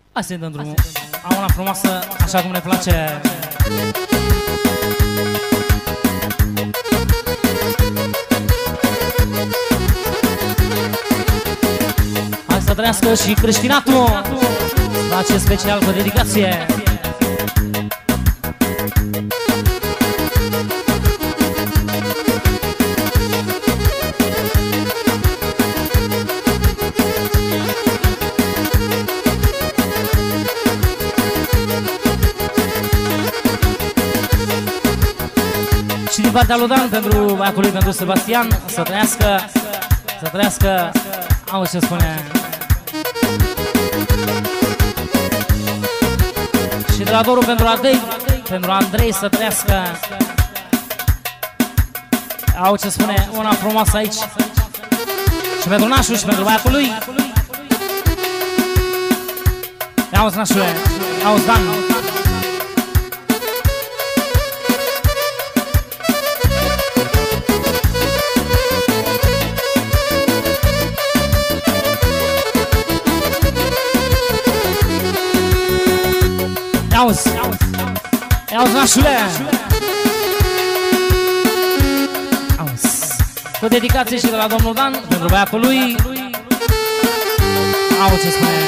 Hai să-i dăm drumul. Am una frumoasă, așa cum ne place. Hai să trăiască și creștinatul. Face special cu dedicație. Și din partea lui Dan, pentru băiatul lui, pentru Sebastian, să trăiască, auzi ce spune. Și de la Doru pentru Adei, pentru Andrei, să trăiască. Auzi ce spune, una frumoasă aici. Și pentru nașul și pentru băiatul lui. Auzi nașule, auzi Dan. Auzi, auzi nașule. Auzi. Cu dedicație și de la domnul Dan, pentru băiatul lui. Auzi ce spune.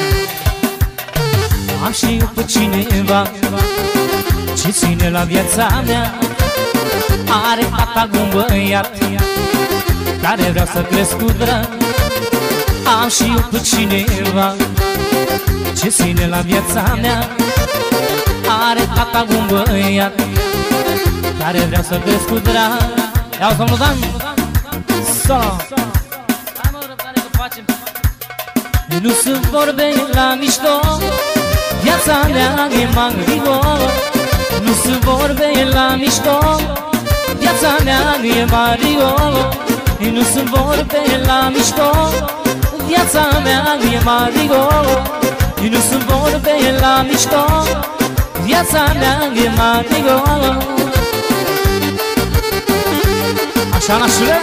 Am și eu pe cineva ce ține la viața mea. Are tata un băiat care vreau să cresc cu drag. Am și eu pe cineva ce ține la viața mea. Are tata un băiat care vrea să cresc cu drag. Iau domnul Dan. Solo. Nu sunt vorbe la mișto, viața mea e magrigo. Nu sunt vorbe la mișto, viața mea e magrigo. Nu sunt vorbe la mișto, viața mea e magrigo. Nu sunt vorbe la mișto, viața mea e magrigo. Așa, nașule?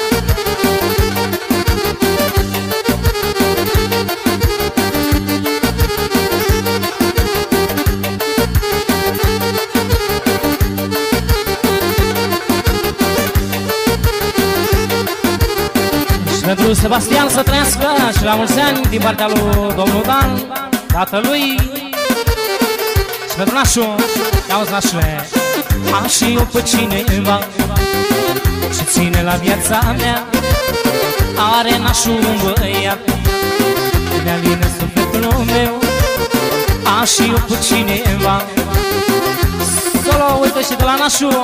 Și pentru Sebastian să trăiască și la mulți ani din partea lui domnul Dan, tatălui. Și pentru nașul, ia-uzi nașule. Am și eu pe cineva ce ține la viața mea. Are nașul un băiat de aline sufletul meu. Am și eu pe cineva. Solo, uite și de la nașul.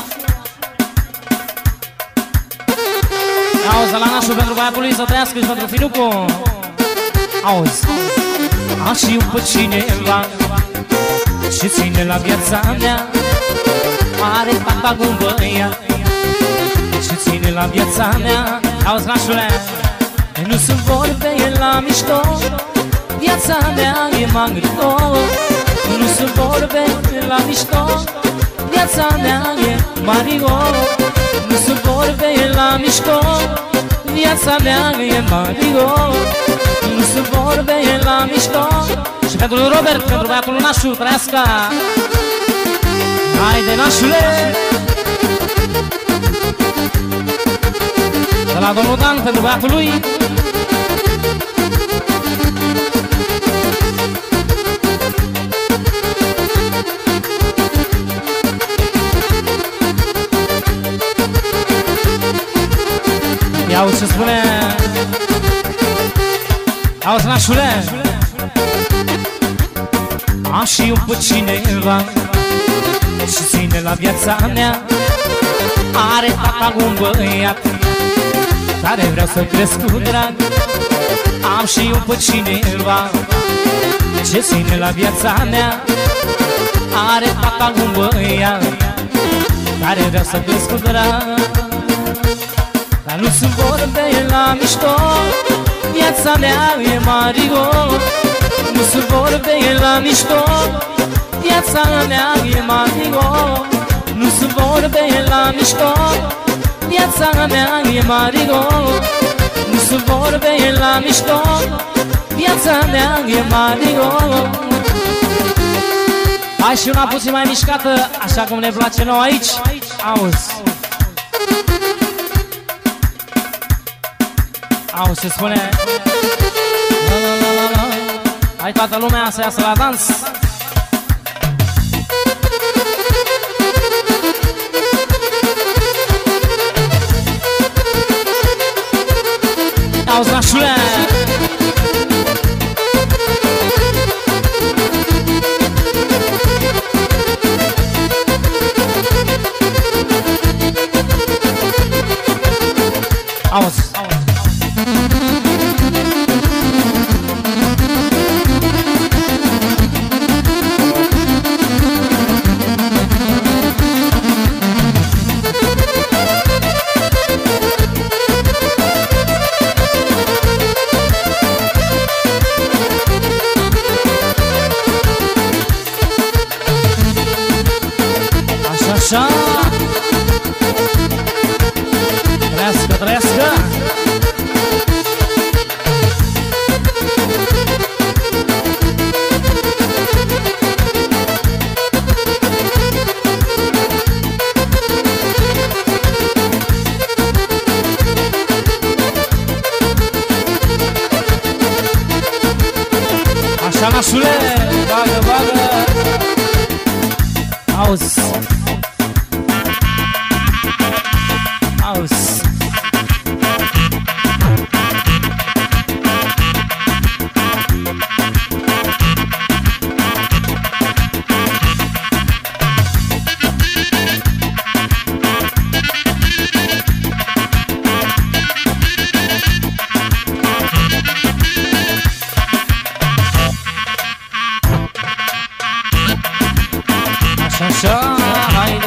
Auzi, de la nașul pentru băiatul lui să trăiască și pentru finucul. Auzi. Am și eu pe cineva ce ține la viața mea. Are tata un băiat ce ține la viața mea. Auzi, nașule. Nu sunt vorbe la mișto, viața mea e magrigo. Nu sunt vorbe la mișto, viața mea e magrigo. Nu sunt vorbe la mișto, viața mea e magrigo. Nu sunt vorbe la mișto. Și pentru Robert, pentru băiatul lui nașul, trăiască. Haide, nașule! De la domnul Dan, pentru băiatul lui. Ia-uzi ce spune. Ia-uzi, nașule. Am și eu pe cineva ce ține la viața mea. Are tata un băiat care vreau să cresc cu drag. Am și eu pe cineva ce ține la viața mea. Are tata un băiat care vreau să cresc cu drag. Dar nu sunt vorbe la mișto, viața mea e magrigo. Nu sunt vorbe la mișto, viața mea e magrigo. Nu sunt vorbe la mișto, viața mea e magrigo. Nu sunt vorbe la mișto, viața mea e Mario. Hai și una puțin mai mișcată, așa cum ne place nouă aici. Auzi. Auzi ce spune. La, la, la, la, la. Hai toată lumea să iasă la dans. Auzi, nașule! Auzi! Așa! Trăiască, trăiască! Așa, nașule! Bagă, bagă! Auzi! Auzi! Așa, așa, haide!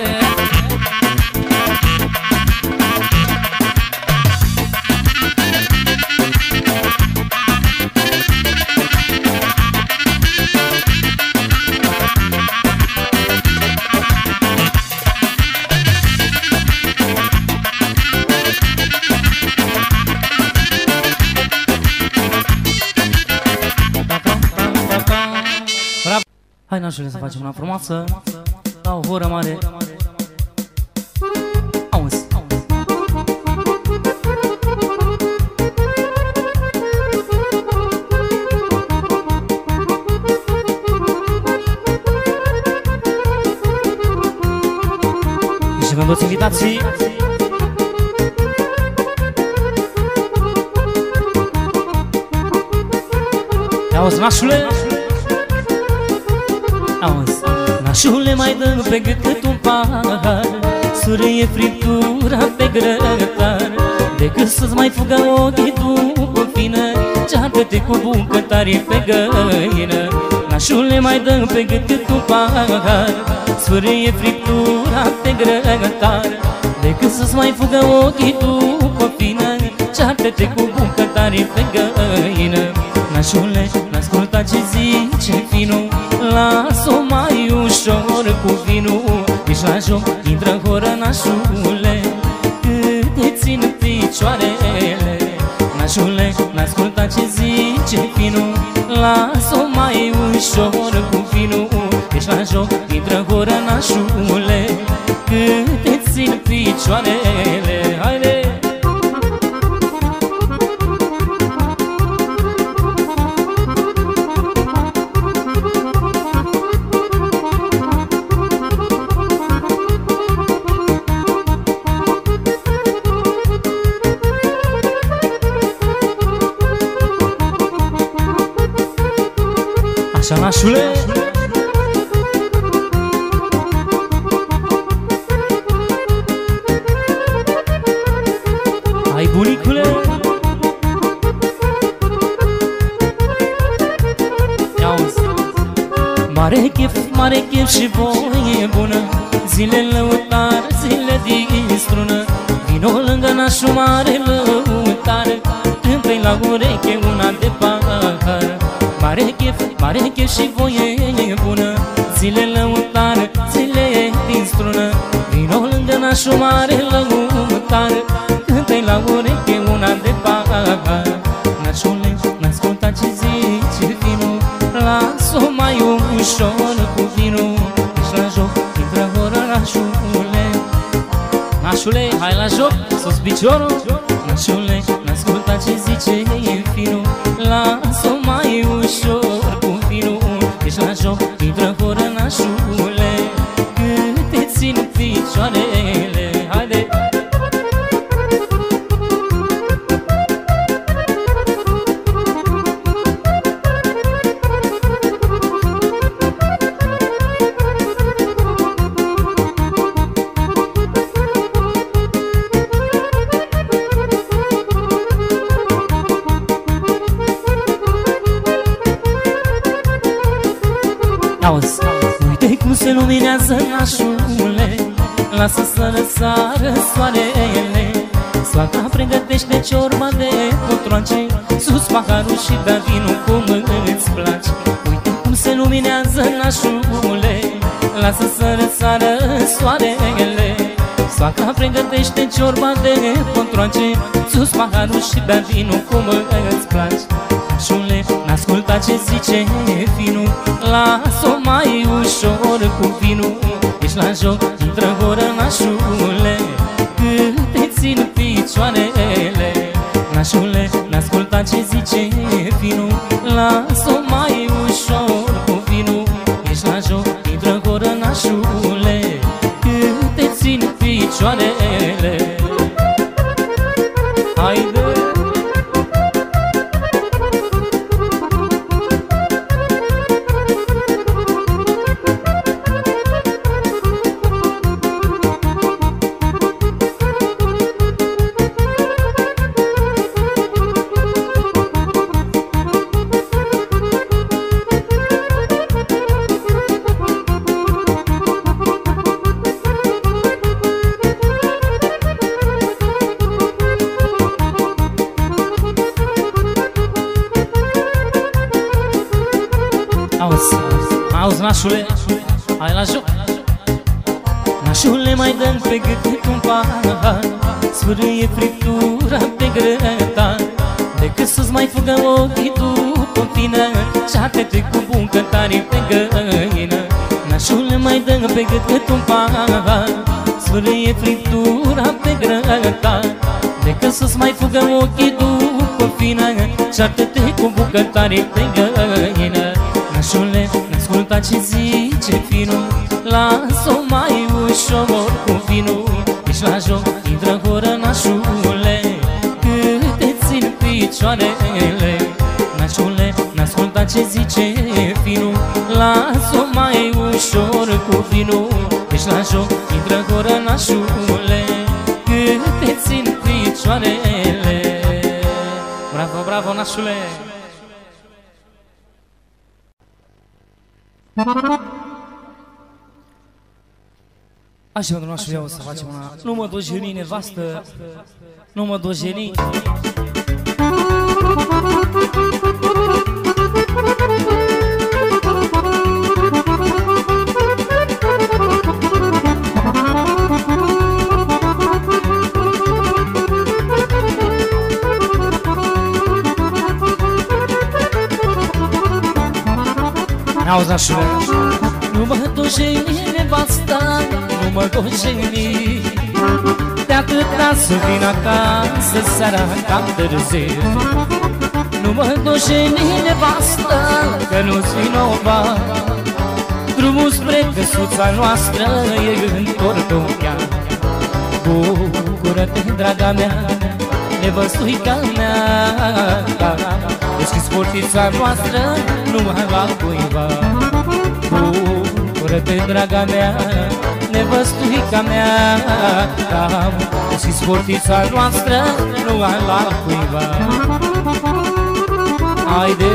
Hai, nașule, să facem una frumoasă, la o horă mare. Auzi! Și avem toți invitații. Auzi, nașule! Auzi, nașule, mai dă pe gât cât un pahar, surâie friptura pe grătar, decât să-ți mai fugă ochii după fină, cearcă-te cu bucătarii pe găină. Nașule, mai dă pe gât cât un pahar, surâie friptura pe grătar, decât să-ți mai fugă ochii după fină, cearcă-te cu bucătarii pe găină. Nașule, n-asculta ce zice finul, las-o mai ușor cu vinul. Ești la joc, intră în horă, nașule, cât te țin picioarele. Nașule, n-asculta ce zice finul, las-o mai ușor cu vinul. Ești la joc, intră în horă, nașule, cât te țin picioarele. Haide! Așa, nașule! Hai, bunicule! Ia-uzi! Mare chef și voie bună, zile lăutar, zile din strună. Vino lângă nașul mare lăutar, cântă-i la ureche una de pahar. Mare chef și voie bună, zile lăutar, zile din strună. Vino lângă nașul mare lăutar, cântă-i la ureche una de pahar. Nașule, n-asculta ce ușor cu vinul. Ești la joc, intră orașule. Nașule, hai la joc, sus piciorul. Nașule, n-asculta ce zice finul. Las-o mai ușor cu vinul. Ești la joc, intră fără nașule. Cât te țin picioarele. Haide! Auzi, uite cum se luminează nașule. Lasă să răsară soarele. Soacra pregătește ciorba de cotroace. Sus paharul și bea vinul cum îți place. Uite cum se luminează nașule. Lasă să răsară soarele. Soacra pregătește ciorba de cotroace. Sus paharul și bea vinul cum îți place. Nașule, n-asculta ce zice finul. Las-o mai ușor cu vinul. Ești la joc, intră voră nașule. Cât te țin picioarele. Nașule, n-asculta ce zice finul. Las-o mai ușor cu vinul. Ești la joc, intră voră nașule. Cât te țin picioarele. Haide! Auzi, nașule, hai la joc. Nașule, mai dă-mi pe gât un pahar. Sfârâie friptura pe grătar. Decât să-ți mai fugă ochii după tine. Ceate-te cu bucătarii pe găină. Nașule, mai dă-mi pe gât un pahar. Sfârâie friptura pe grătar. Decât să-ți mai fugă ochii după tine. Ceate-te cu bucătarii pe găină. Nașule, n-asculta ce zice finul. Las-o mai ușor cu vinul. Ești la joc, intră horă nașule. Cât te țin picioarele. Nașule, n-asculta ce zice finul. Las-o mai ușor cu vinul. Ești la joc, intră horă nașule. Cât te țin picioarele. Bravo, bravo, nașule! Așa, domnul nașule, o să facem una. Nu mă dojeni, nevastă. Nu mă dojeni. Auzi, nașule, nu mă dojeni, nevasta, nu mă dojeni. De atâta să vin acasă seara cam târziu. Nu mă dojeni, nevasta, că nu-ți vinovat. Drumul spre căsuța noastră e întortocheat. Bucură-te, draga mea, nevăstuica mea. Deschis portița noastră, nu mai va cuiva. Bucură-te, draga mea, nevăstuica mea. Deschis portița noastră, nu mai va cuiva. Haide,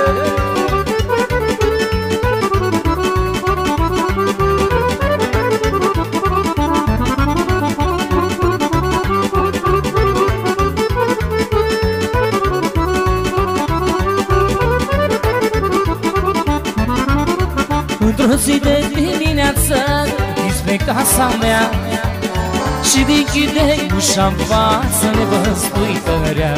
într-o zi de dimineață pe casa mea și închide ușa-n față nevăstuită-rea.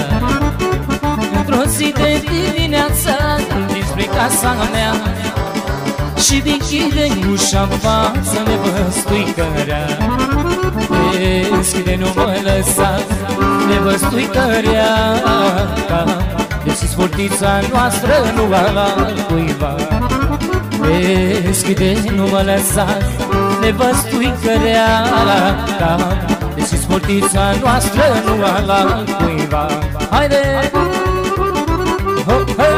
Într-o zi de dimineață spre casa mea și deschide ușa în față nevăstuicărea. Deschide, nu mă lăsa, nevăstuicărea, deschis portița noastră, nu la cuiva. Deschide, nu mă lăsa, nevăstuicărea, deschis portița noastră, nu la cuiva. Haide! Ho, hei!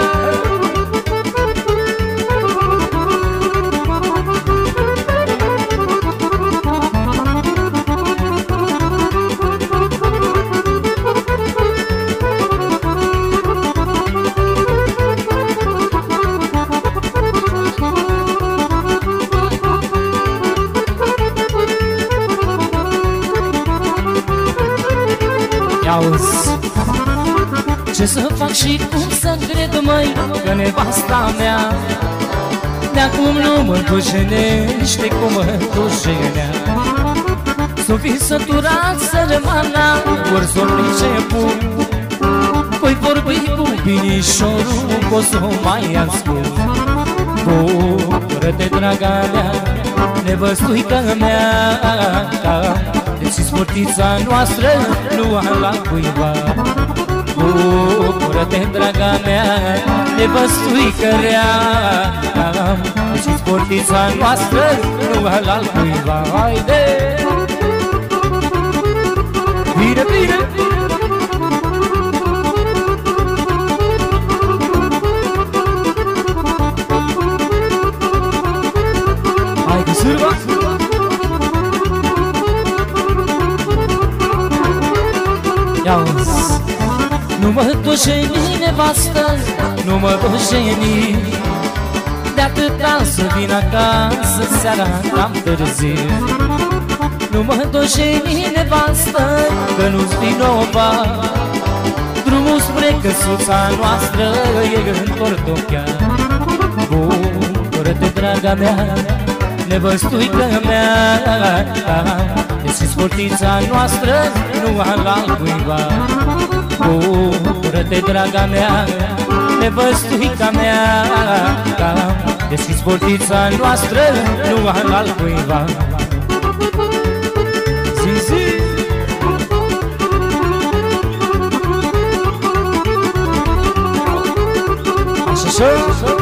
Ce să fac și cum să cred, măi, că nevasta mea de-acum nu mă dușenește cum mă dușenea. S-o fi săturat sărmana, ori s-o priceput, voi vorbi cu binișorul, că o s-o mai ascult. Bucură-te, draga mea, nevăstuica mea, deși sportița noastră nu a la cuiva. Bucură-te, draga mea, nevăstuică-rea, deși sportița noastră nu a la cuiva. Haide! Bine, bine! Haide, sârba! Ia-uzi! Nu mă dușeni, nevastă, nu mă dușeni, de-atâta să vin acasă seara cam târziu. Nu mă dușeni, nevastă, că nu-ți vinovat, drumul spre căsuța noastră e întortocheat. Bucură-te, draga mea, nevăstuică mea, deși sportița noastră nu a la cuiva. Bucură-te, draga mea, nevăstuica mea, deși sportița noastră nu a la cuiva. Zi, zi! Așa, așa!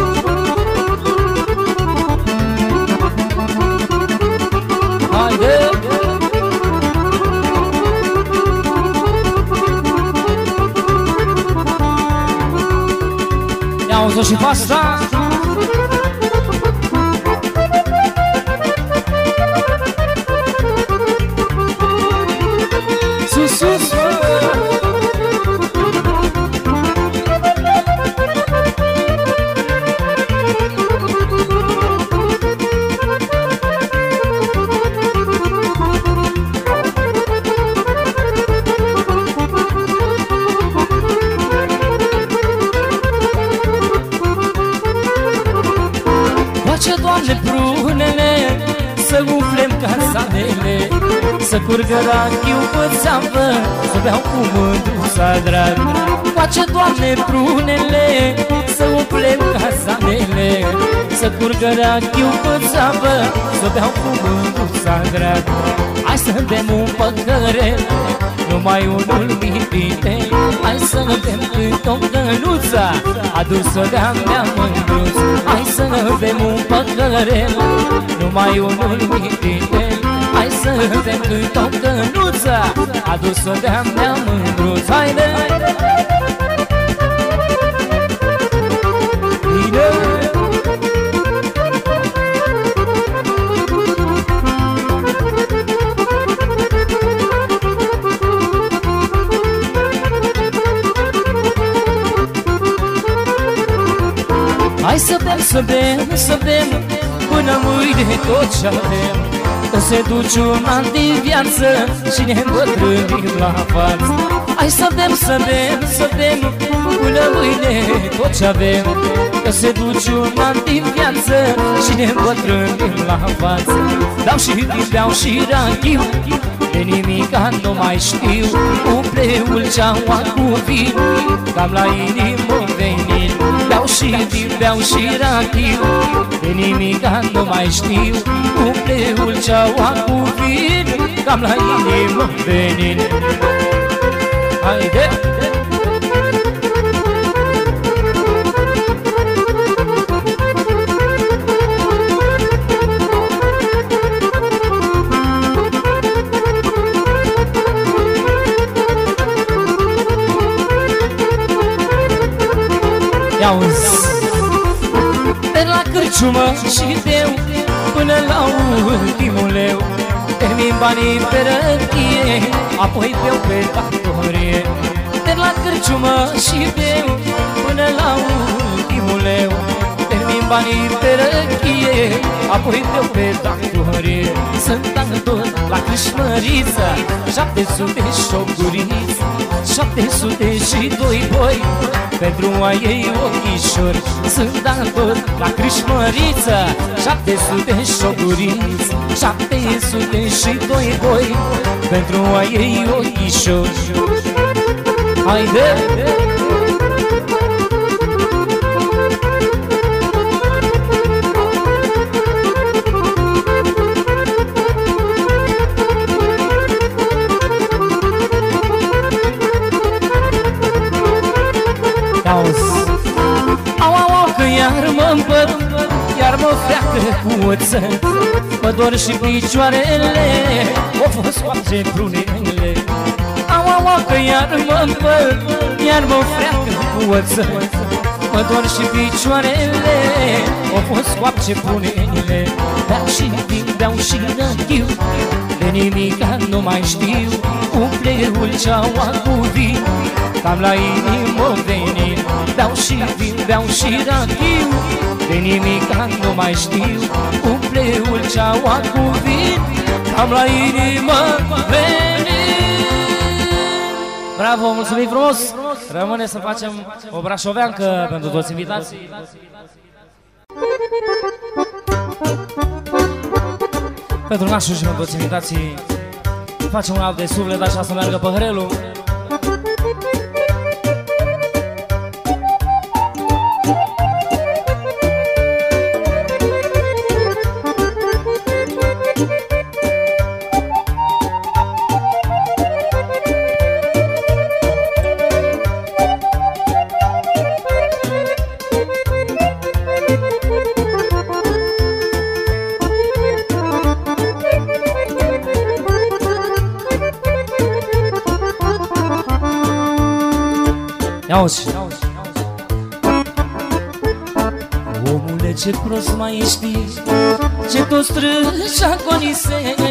Haide! Ia-o-ți-o și pe asta! Sus, sus, Doamne, prunele, să umplem casanele, să curgă rachiu pe țeavă, să beau cu mândruța drag. Face, Doamne, prunele, să umplem casanele, să curgă rachiu pe țeavă, să beau cu mândruța drag. Hai să bem un păcărel, numai unul mipite, hai să bem cât o cănuță adusă de-a mea mândruț. Hai să bem un păcărel, numai unul mipite, hai să bem cât o cănuță adusă de-a mea mândruț. Haide! Bine! Hai să bem, să bem, să bem, până mâine tot ce avem, că se duce un an de viață și ne îmbătrânim la față. Hai să bem, să bem, să bem, până mâine tot ce avem, că se duce un an de viață și ne îmbătrânim la față. Dau și vin, beau și rachiu, de nimica nu mai știu, umple ulceaua cu vin, cam la inimă venit. Beau și vin, beau și rachiu, de nimica nu mai știu. Umple ulceaua cu vin, cam la inimă venin. Haide! Ia-uzi! De la cârciumă și beu până la ultimul leu, termin banii pe răchie, apoi beau pe factorie. De la cârciumă și beu până la ultimul leu, termin banii pe răchie, apoi beau pe factorie. Sunt actor la Crâșmăriță, 700 șoguriți, 702 boi, pentru a ei ochișori. Sunt actor la Crâșmăriță, 700 șoguriți, 702 boi, pentru a ei ochișori. Haide! Iar mă împăr, iar mă freacă cu oță, mă dor și picioarele, o fost coapce prunele. Au, că iar mă împăr, iar mă freacă cu oță, mă dor și picioarele, o fost coapce prunele. Beau și vin, beau și răchiu, de nimica nu mai știu. Umple ulceaua cu vin, cam la inimă venin. Beau și vin, beau și rachiu, de nimica nu mai știu. Umple ulceaua cu vin, cam la inimă venin. Bravo, mulțumim frumos! Rămâne să facem o brașoveancă pentru toți invitații. Pentru nașul și pentru toți invitații facem un alt de suflet, așa să meargă păhărelul. Ia-uzi! Omule, ce prost mai ești, ce tot strângi agonisești.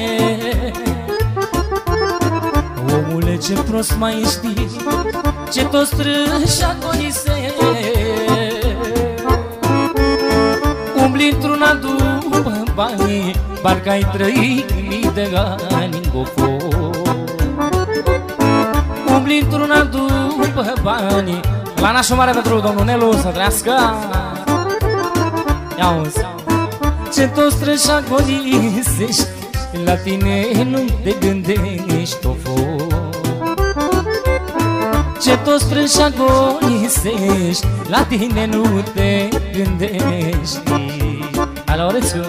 Omule, ce prost mai ești, ce tot strângi agonisești. Umbli într-una după bani, parcă ai trăit mii de ani în gofor. Umbli într-una după bani, la nașul mare pentru domnul Nelu să trăiască. Ia-uzi! Ce tot strângi agonisești, la tine nu te gândești, ofo. Ce tot strângi agonisești, la tine nu te gândești. Alo, Rețiu!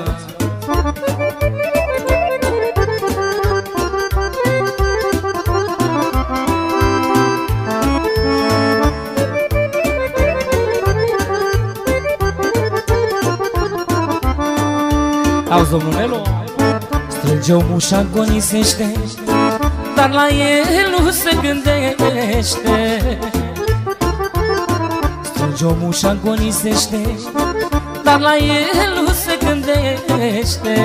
Auzi, domnul Nelu? Strânge omul și agonisește, dar la el nu se gândește. Strânge omul și agonisește, dar la el nu se gândește.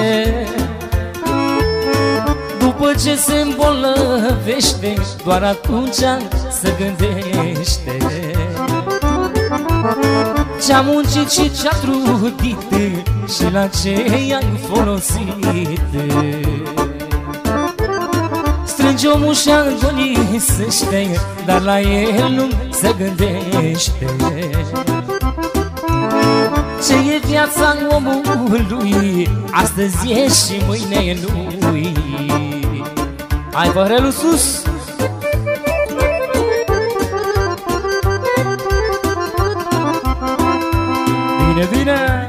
După ce se îmbolnăvește, doar atunci se gândește. Ce-a muncit și ce-a trudit și la ce i-ai folosit. Strânge omul și agonisește, dar la el nu se gândește. Ce e viața omului, astăzi e și mâine e lui. Hai, păhărelul sus! Bine, bine!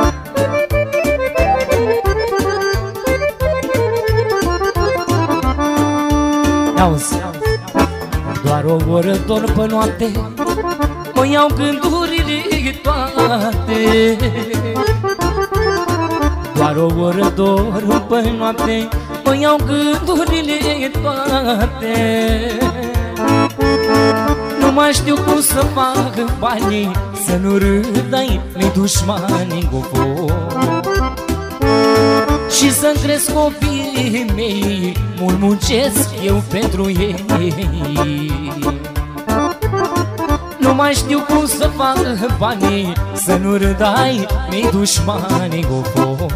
Auzi, doar o oră dorm pe noapte, mă iau gândurile toate. Doar o oră dorm pe noapte, mă iau gândurile toate. Nu mai știu cum să fac banii, să nu râdai mei dușmani cu foc. Și să-mi cresc copiii mei, mult muncesc eu pentru ei. Nu mai știu cum să fac banii, să nu râdai mei dușmani cu foc.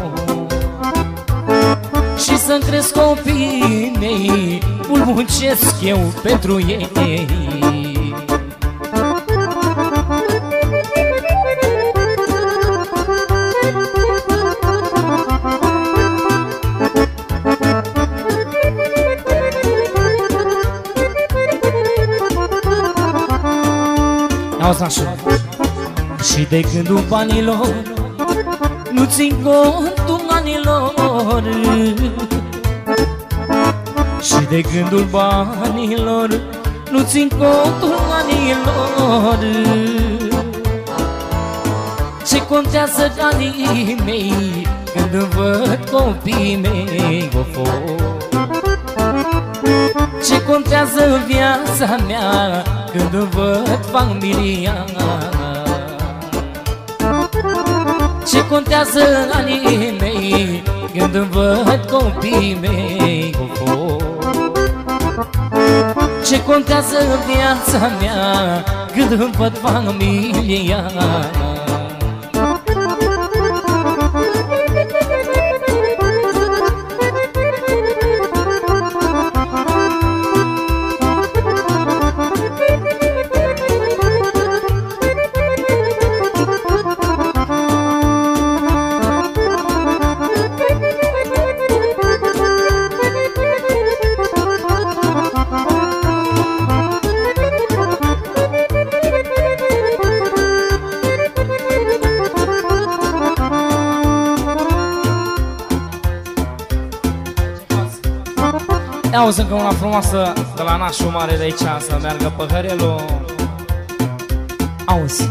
Și să-mi cresc copiii mei, mult muncesc eu pentru ei. Auzi așa. Și de gândul banilor nu țin contul anilor. Și de gândul banilor nu țin contul anilor. Ce contează anii mei când îmi văd copiii mei cu foc? Ce contează viața mea când îmi văd familia? Ce contează anii mei când îmi văd copiii mei cu foc? Ce contează viața mea când îmi văd familia? Auzi încă una frumoasă de la nașul mare de aici, să meargă păhărelul. Auzi.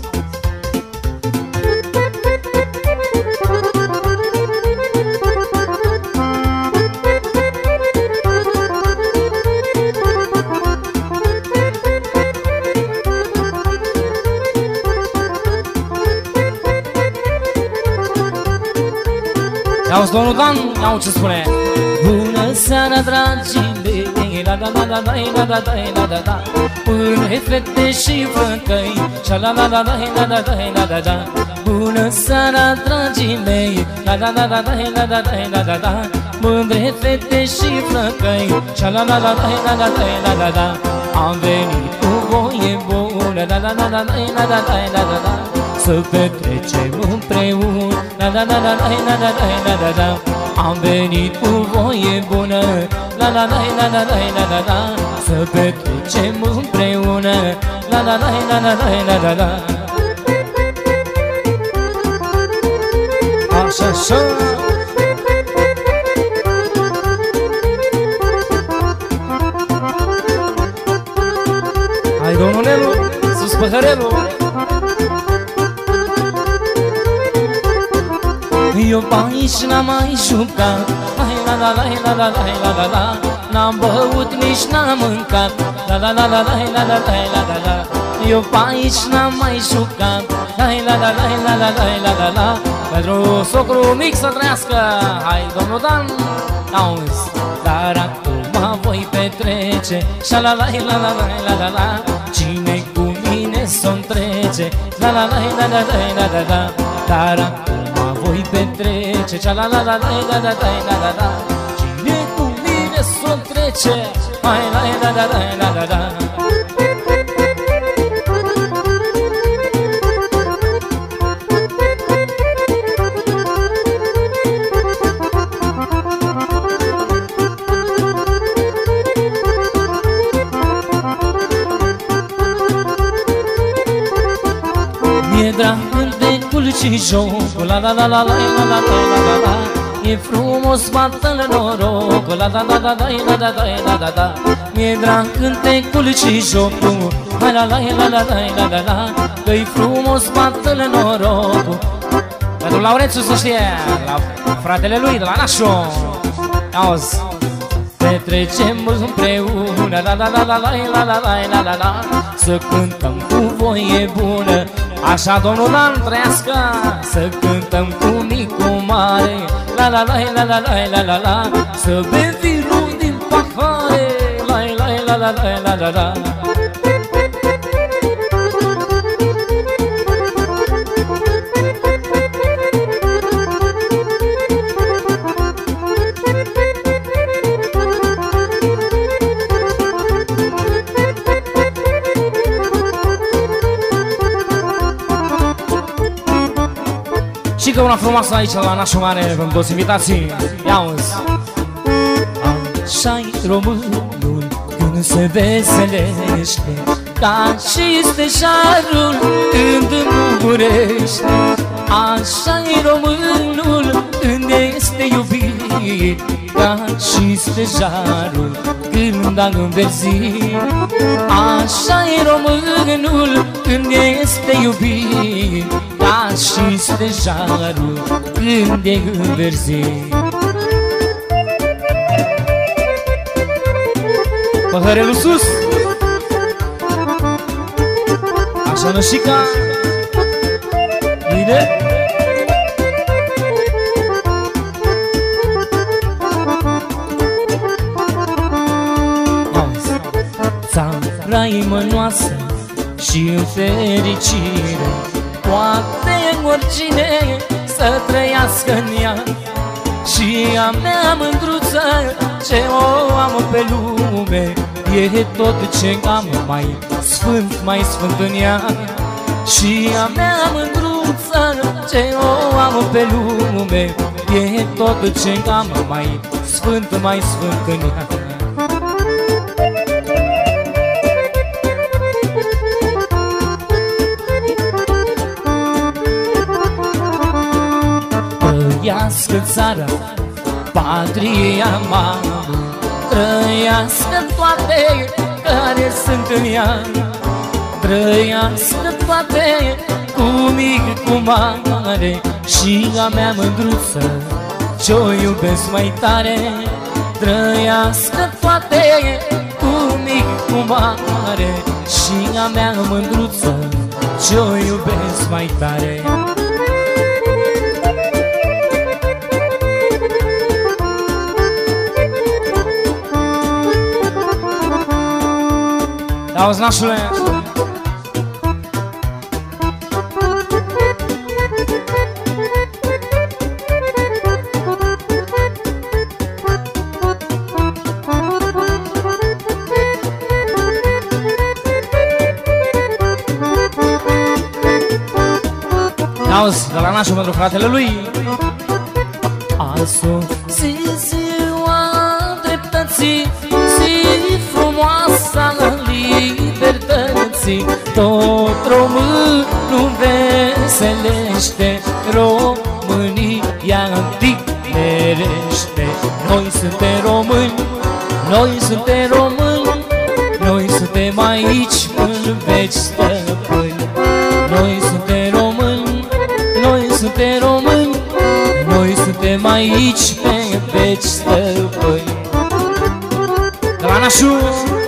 Auzi, domnul Dan, auzi ce spune. Bună seara, dragii mei, la da la la la la la la la la. Până fete și flăcăi, și la la la la la la la la la. Bună seara, dragii mei, la la la la la la la la la. Mândre fete și flăcăi, și la la la la la la la la. Am venit cu voie bună, la la la la la la la la la. Să petrecem împreună, la la la la la la la la la. Am venit cu voie bună, la la la la la la la la. Să petrecem împreună, la la la la la la la la. Așa, așa. Hai, domnul Nelu, sus păhărelul. Eu pe aici n-am mai jucat, la la la la la la la la la. N-am băut, nici n-am mâncat, la la la la la la la la la la. Eu pe aici n-am mai jucat, la la la la la la la la la la. Pentru socru mic să trăiască, hai domnul Dan, auzi. Dar acum voi petrece, și la la la la la la la. Cine cu mine s-o întrece, la la la la la la la la. Dar acum voi petrece, la la la la la la la la la. Cine cu mine s-o întrece, hai la la la la la la la. Mi-e drag de cântecul și jocul, la la la la la la la la la la. E frumos, bată-l norocul, la la la la la la la la la la. Mi-e drag cântecul și jocul, la la la la la la la la. Că-i frumos, bată-l norocul. Pentru Laurențiu să știe, la fratele lui de la Nașu. Auzi. Petrecem împreună, la la la la la la la la la la. Să cântăm cu voie bună, așa Domnul Dan trăiască. Să cântăm cu mic, cu mare, la la la la la la la la la. Să bem vinul din pahare, la la la la la la la la. Și că una frumoasă aici la Nașul Mare pentru toți invitații. Ia-uzi! Așa-i românul când se veselește, ca și stejarul când îmbucurește. Așa-i românul când este iubit, ca și stejarul când a înverzit. Așa-i românul când este iubit, ca și stejarul când e înverzit. Păhărelul sus! Așa nășica! Bine! Țara-i mănoasă și în fericire, poate oricine să trăiască în ea. Și a mea mândruță ce o am pe lume, e tot ce am mai sfânt în ea. Și a mea mândruță ce o am pe lume, e tot ce am mai sfânt în ea. Trăiască țara, patria mamă, trăiască toate care sunt în ea. Trăiască toate, cu mic, cu mare, și a mea mândruță ce-o iubesc mai tare. Trăiască toate, cu mic, cu mare, și a mea mândruță ce-o iubesc mai tare. Auzi, nașule! Auzi, de la nașul pentru fratele lui. A sosit ziua dreptății, zi frumoasa libertății. Tot românul veselește, România întinerește. Noi suntem români, noi suntem români, noi suntem aici în veci stăpâni. Noi suntem români, noi suntem români, noi suntem aici pe veci stăpâni. De la Nașu!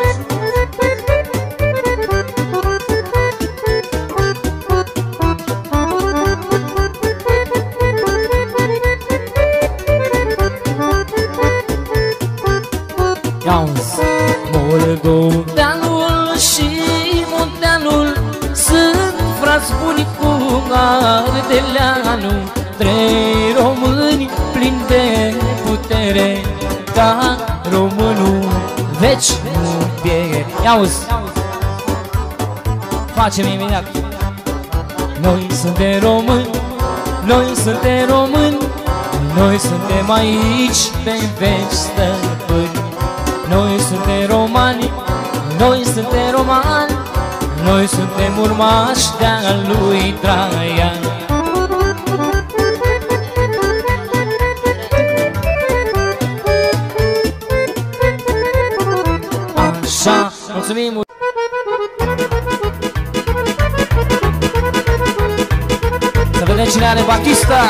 Moldoveanul și Munteanul sunt frați buni cu Ardeleanul. Trei români plini de putere, ca românul veci nu pierde. Ia-uzi! Facem imediat! Noi suntem români, noi suntem români, noi suntem aici pe veci stăpâni. Noi suntem romani, noi suntem romani, noi suntem urmași de-a lui Traian. mulțumim! Să vedem cine are Batista!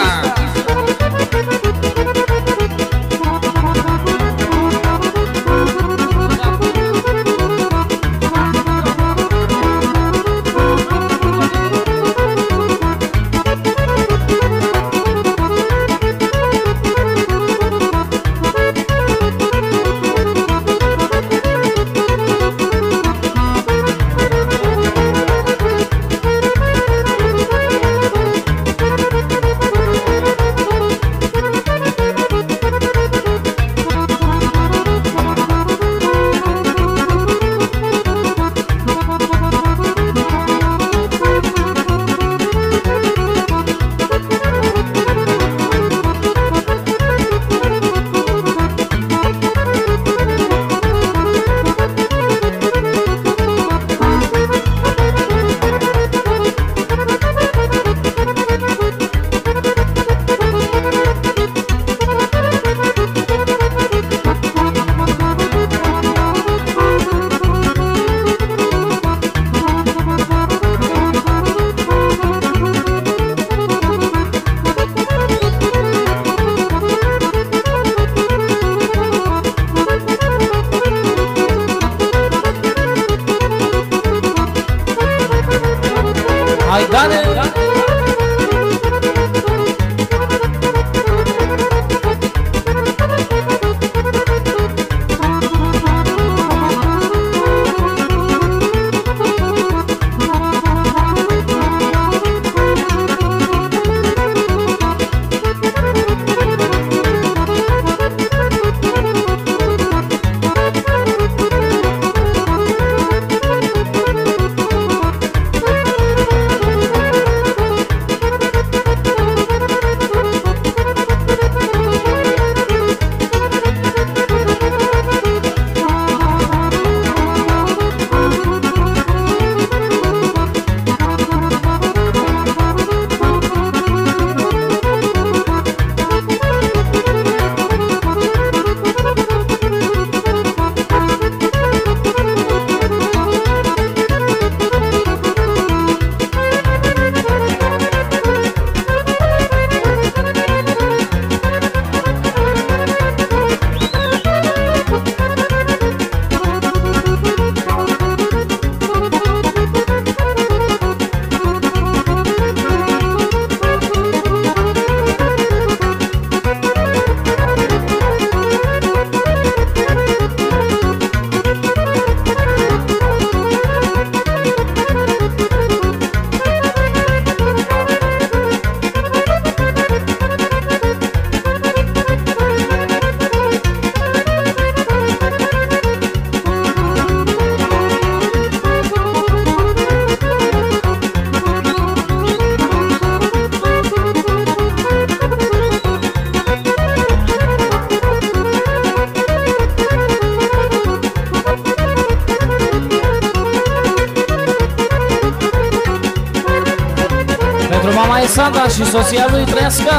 Sanda și soția lui trăiască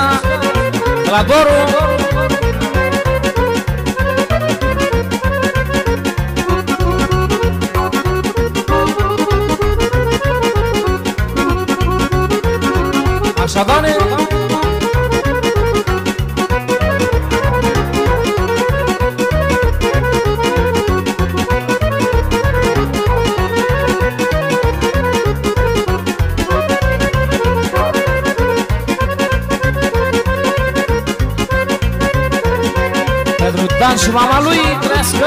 la Doru. Așa, Doamne! Dan și mama lui trăiască.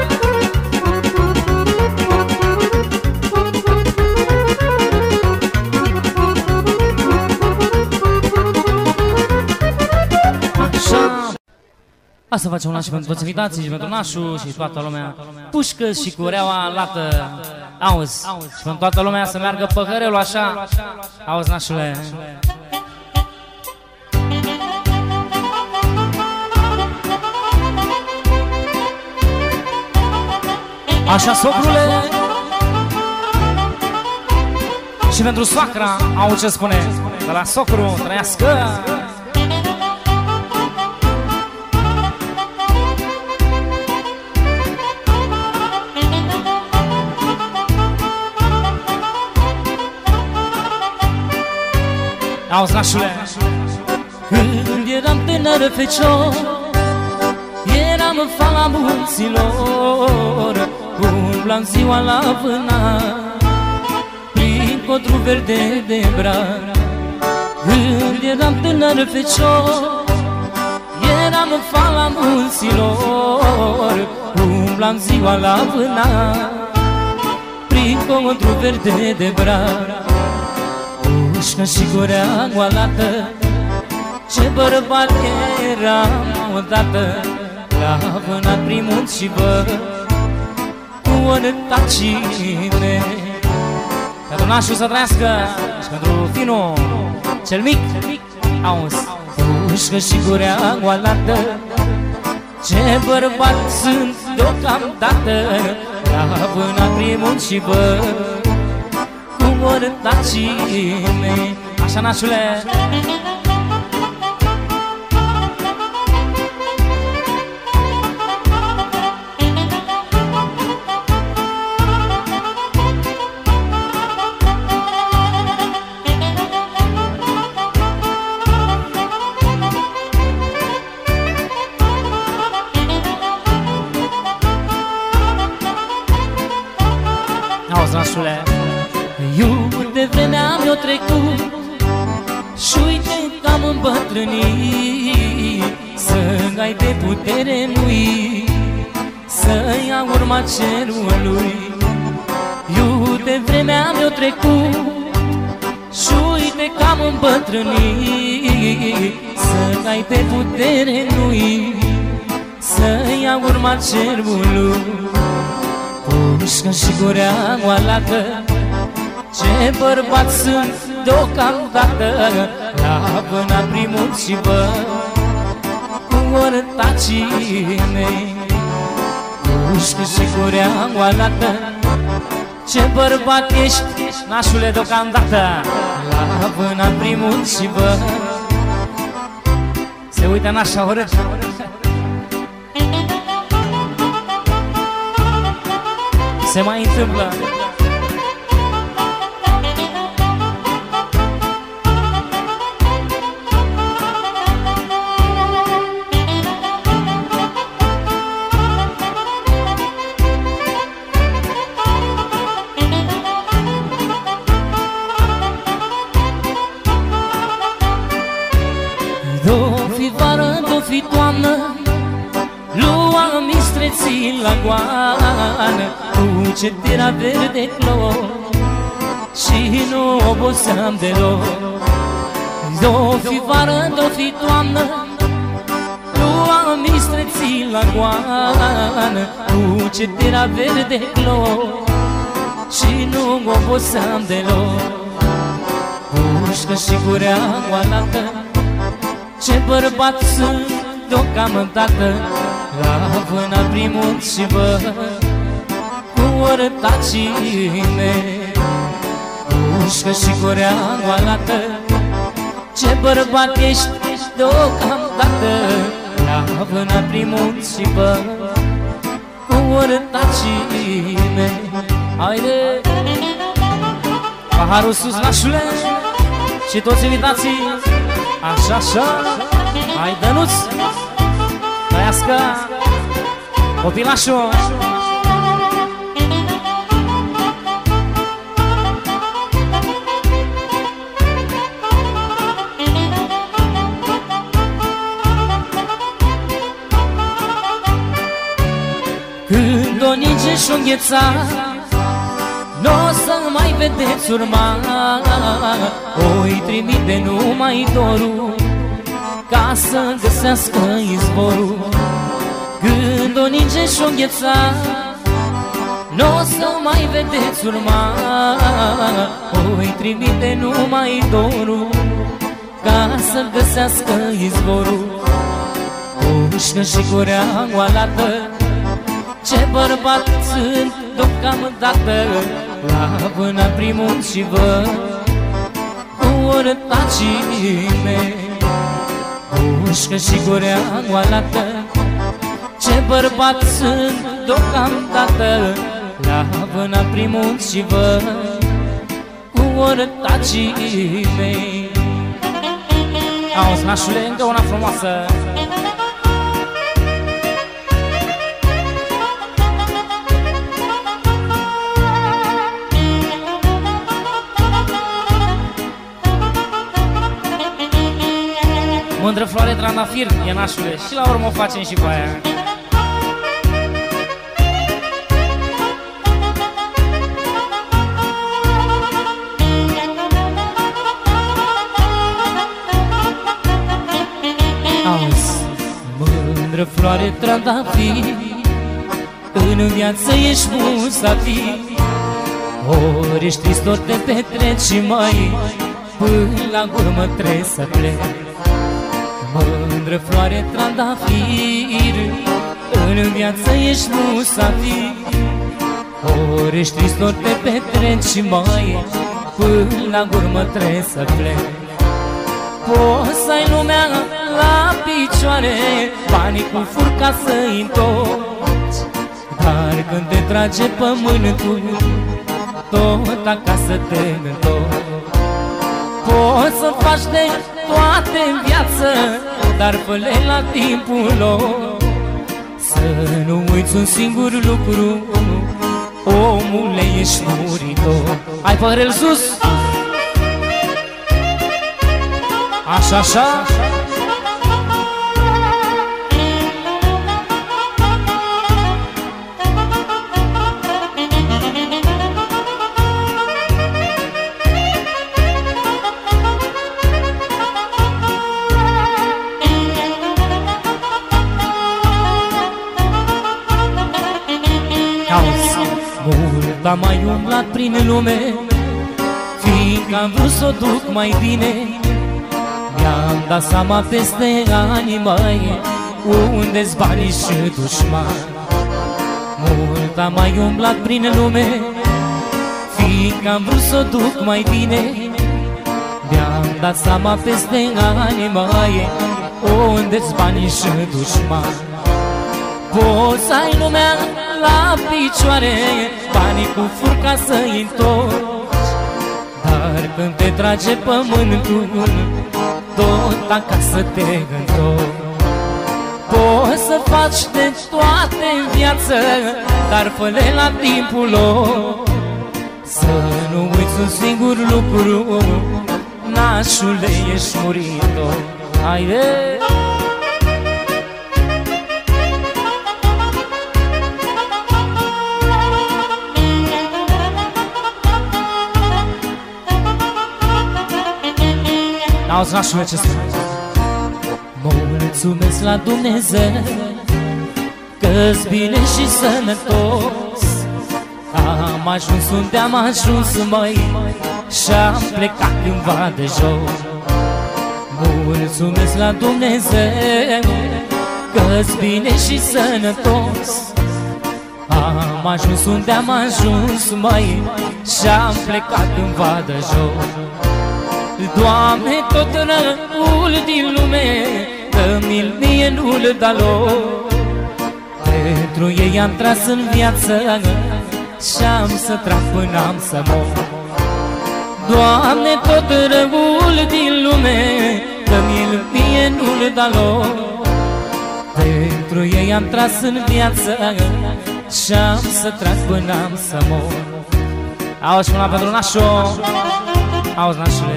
Așa. Asta facem una și pentru toți invitații și pentru Nașu și toată lumea. Pușcă și cu reaua lată. Auzi. Și pentru toată lumea să meargă păhărelul așa. Auzi, Nașule. Așa, socrule. Și pentru soacra, au ce spune, de la socru, trăiască. Auzi, nașule. Când eram tânăr fecior, eram în fala munților, umblam ziua la vânat, prin codru verde de brad. Când eram tânăr fecior, eram în fala munților, umblam ziua la vânat, prin codru verde de brad. Pușcă și gurea goalată, ce bărbat eram odată, la vânat prin munți și văd, cu ortacine. Pentru nașul să trăiască și pentru finul cel mic, auzi. Pușcă și gurea goalată, ce bărbat sunt deocamdată, la vânat prin munți și văd, cu ortacine. Așa, nașule. Auzi, nașule. Iute, vremea mi-o trecut și uite că am îmbătrânit, să-mi ai de putere lui, să-i ia urma cerului. Iute, vremea mi-o trecut și uite că am îmbătrânit, să-mi ai de putere lui, să-i ia urma cerului. Pușcă și gurea goalată, ce bărbat sunt deocamdată, la vânat prin munți și văd, cu ortacii mei. Pușcă și gurea goalată, ce bărbat ești, nașule, deocamdată, la vânat prin munți și văd. Se uită nașa urât. Se mai întâmplă. Do fi vară, do fi toamnă, luam mistreții la goană, cu cetera verde clor, și nu oboseam deloc. Do fi vară, do fi toamnă, luam mistreții la goană, cu cetera verde clor, și nu oboseam deloc. Pușcă și gurea goalată, ce bărbat sunt deocamdată, la vânat prin munți și văd, cu ortacii mei. Pușcă și gurea goalată, ce bărbat ești deocamdată, la vânat prin munți și văd, cu ortacii mei. Haide! Paharul sus, nașule, și toți invitații. Așa, așa. Hai, Dănuț, trăiască copilașul. Când o ninge și-o îngheța, n-o să mai vedeți urma, o-i trimite numai dorul, ca să găsească izvorul. Când o ninge și-o îngheța, n-o să mai vedeți urma, o-i trimite numai dorul, ca să găsească izvorul. Pușcă și gurea goalată, ce bărbat sunt deocamdată, la vânat prin munți și văd, cu ortacii mei. Pușcă și gurea goalată, ce bărbat sunt deocamdată, la vânat prin munți și văd, cu ortacii mei. Auzi, nașule, încă una frumoasă. Mândră floare trandafir, e nașule, și la urmă o facem și cu aia. Auzi, mândră floare trandafir, în viață ești musafir. Ori ești trist, ori te petreci și mai până la urmă trebuie să pleci. Mândră floare trandafir, în viață ești musafir. Ori ești trist, ori te petreci și mai până la urmă trebuie să pleci. Poți să ai lumea la picioare, banii cu furca să-i întorci, dar când te trage pământul, tot acasă te întorci. Poți să faci de toate în viață, dar fă-le la timpul lor. Să nu uiți un singur lucru, omule, ești muritor. Hai părere sus! Așa, așa! Mult am mai umblat prin lume, fiindcă am vrut să o duc mai bine. Mi-am dat seama peste ani, mai unde-s banii și dușmani. Mult am mai umblat prin lume, fiindcă am vrut să o duc mai bine. Mi-am dat seama peste ani, mai unde-s banii și dușmani. Poți să ai lumea la picioare, banii cu furca să-i întorci, dar când te trage pământul, tot acasă te întorci. Poți să faci de toate în viață, dar fă-le la timpul lor. Să nu uiți un singur lucru, nașule, ești muritor. Haide! Auzi, nașule, ce spune? Mă mulțumesc la Dumnezeu că-s bine și sănătos. Am ajuns unde am ajuns, măi, și-am plecat cândva de jos. Mulțumesc la Dumnezeu că-s bine și sănătos. Am ajuns unde am ajuns, măi, și-am plecat cândva de jos. Doamne, tot răul din lume, dă-mi-l mie, nu-l da lor. Pentru ei am tras în viață și-am să trag până am să mor. Doamne, tot răul din lume, dă-mi-l mie, nu-l da lor. Pentru ei am tras în viață și-am să trag până am să mor. Auzi, mâna pentru nașo. Auzi, nașule.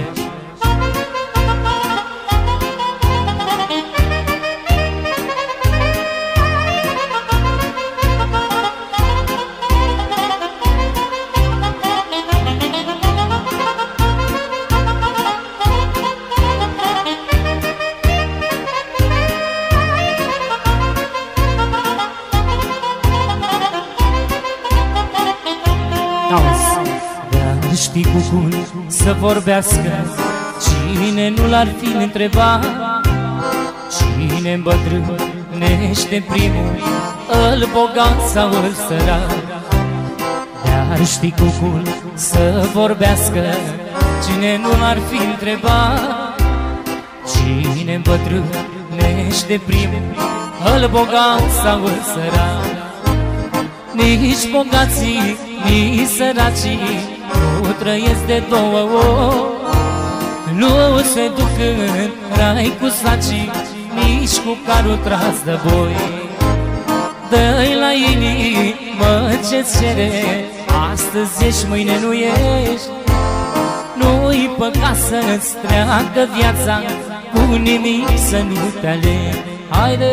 Știi cucul să vorbească, cine nu l-ar fi întrebat? Cine îmbătrânește primul, îl bogat sau îl sărat? Dar știi cucul să vorbească, cine nu l-ar fi întrebat? Cine îmbătrânește primul, îl bogat sau îl sărat? Nici bogații, nici săracii nu trăiesc de două ori, Nu se duc în rai cu sacii, nici cu carul tras de boi. Dă-i la inimă ce-ți cere, astăzi ești, mâine nu ești. Nu-i păcat să-ți treacă viața, cu nimic să nu te alegi. Haide!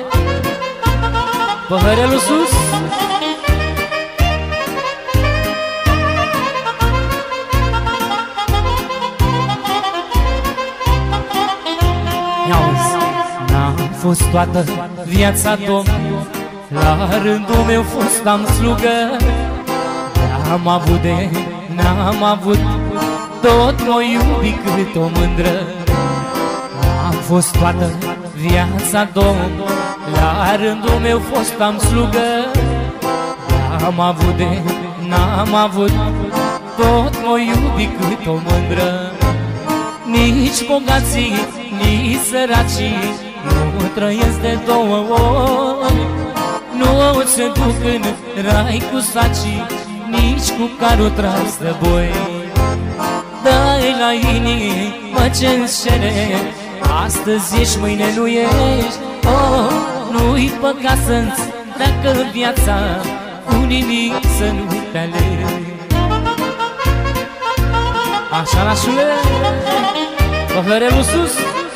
Păhărelul sus! N-am fost toată viața domn, la rândul meu fost am slugă. N-am avut de n-am avut, tot m-o iubi cât o mândră. Am fost toată viața domn, la rândul meu fost am slugă. N-am avut de n-am avut, tot m-o iubi cât o mândră. Nici bogații, nici săracii nu trăiesc de două ori. Nu se duc în rai cu sacii, nici cu carul tras de boi. Dă-i la inimă ce-ți cere, astăzi ești, mâine nu ești. Oh, nu-i păcat să-ți treacă viața, cu nimic să nu te alegi. Așa, nașule, păhărelul sus.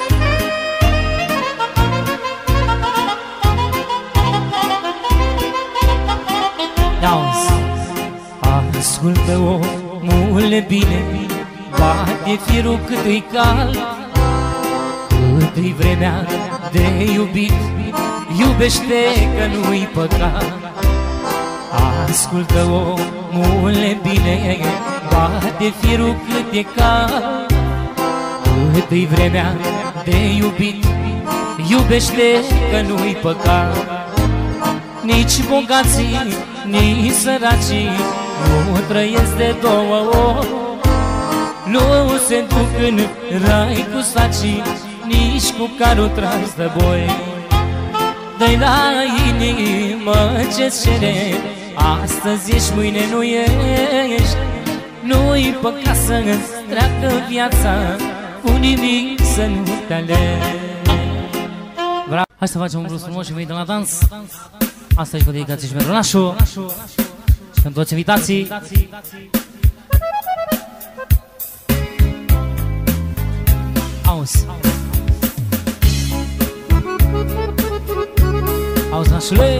Ascultă omule bine, bate firul cât-i cald, cât-i vremea de iubit, iubește că nu-i păcat. Ascultă omule bine, bate firul cât-i cald, cât-i vremea de iubit, iubește că nu-i păcat. Nici bogații, nici săracii nu trăiesc de două ori. Nu se duc în rai cu sacii, nici cu carul tras de boi. Dă-i la inimă ce-ți cere, astăzi ești, mâine nu ești. Nu-i păcat să-ți treacă viața, cu nimic să nu te alegi. Hai să facem un brus frumos și vei de la dans. Asta e cu dedicație și pentru Nașu și pentru toți invitații. Auzi, auzi, Nașule.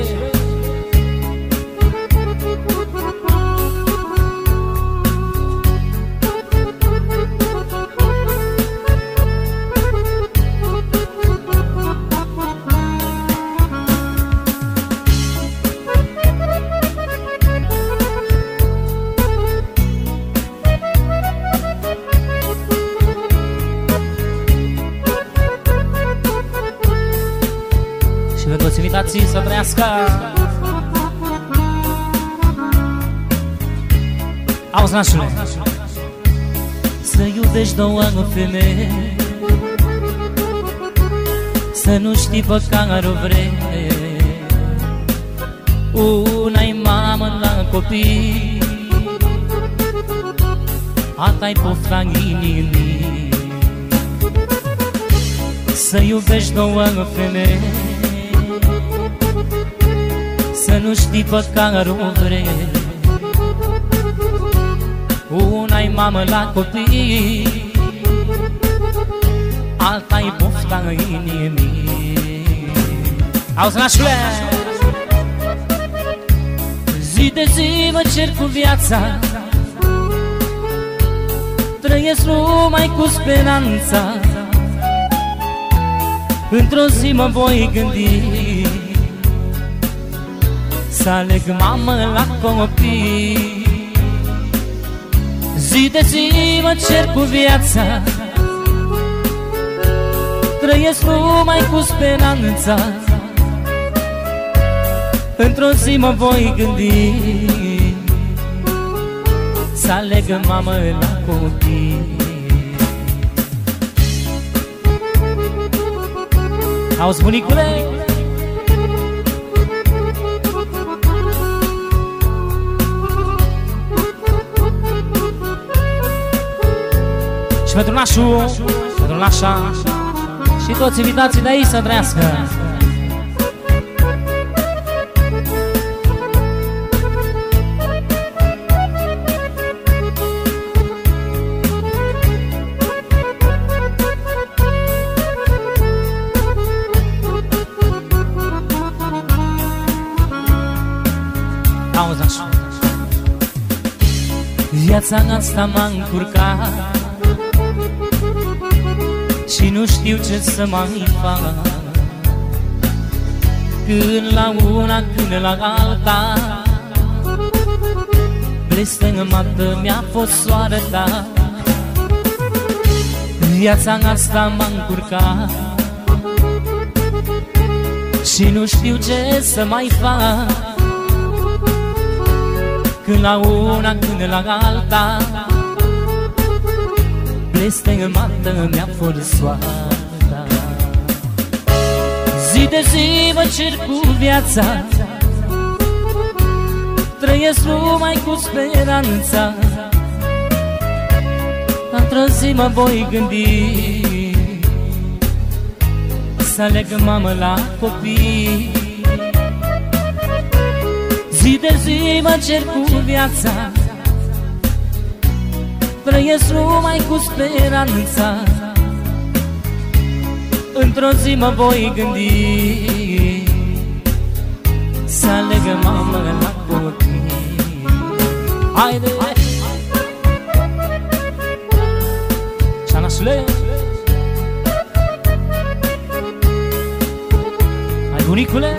Invitații să trăiască. Auzi, Nașule, să iubești două femei, să nu știi pe care o vrei. Una-i mamă la copii, alta-i pofta în inimii. Să iubești două femei, să nu știi pe care o vrei. Una-i mamă la copii, alta-i pofta în inimii. Auzi, Nașule, zi de zi mă cer cu viața, trăiesc numai cu speranța. Într-o zi mă voi gândi să aleg mamă la copii. Zi de zi mă cer cu viața, trăiesc numai cu speranța. Într-o zi mă voi gândi să aleg mamă la copii. Auzi, bunicule, Și pentru nașul, pentru nașa și toți invitații de aici să trăiască. Viața asta m-a încurcat și nu știu ce să mai fac. Când la una, când la alta, blestemată mi-a fost soarta. Viața asta m-a încurcat și nu știu ce să mai fac. Când la una, când la alta, blestemată mi-a fost soarta. Zi de zi mă cer cu viața, trăiesc numai cu speranța. Într-o zi mă voi gândi să aleg mamă la copii. Zi de zi mă cer cu viața, trăiesc numai cu speranța. Într-o zi mă voi gândi să aleg mamă la copii. Haide! Șanașule! Hai, bunicule!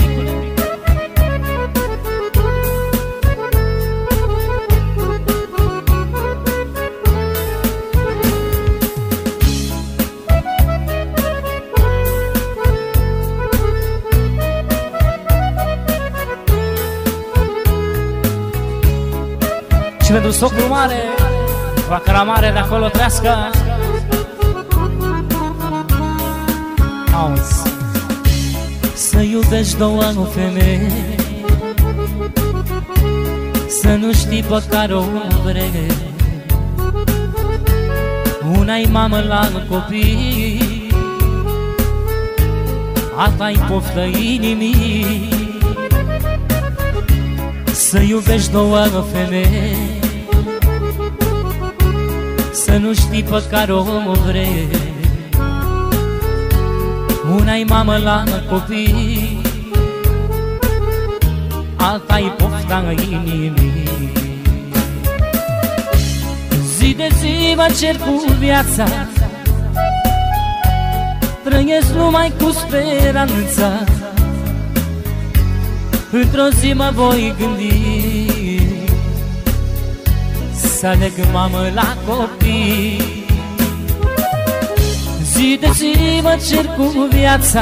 Și pentru socrul mare, vacara mare de acolo trească. Auzi, să iubești două femei, să nu știi pe care o vrei. Una-i mamă la copii, alta-i poftă inimii. Să iubești două femei, să nu știi pe care o vrei. Una-i mamă la copii, alta-i pofta inimii. Zi de zi mă cer cu viața, trăiesc numai cu speranța. Într-o zi mă voi gândi să aleg mamă la copii. Zi de zi mă cer cu viața,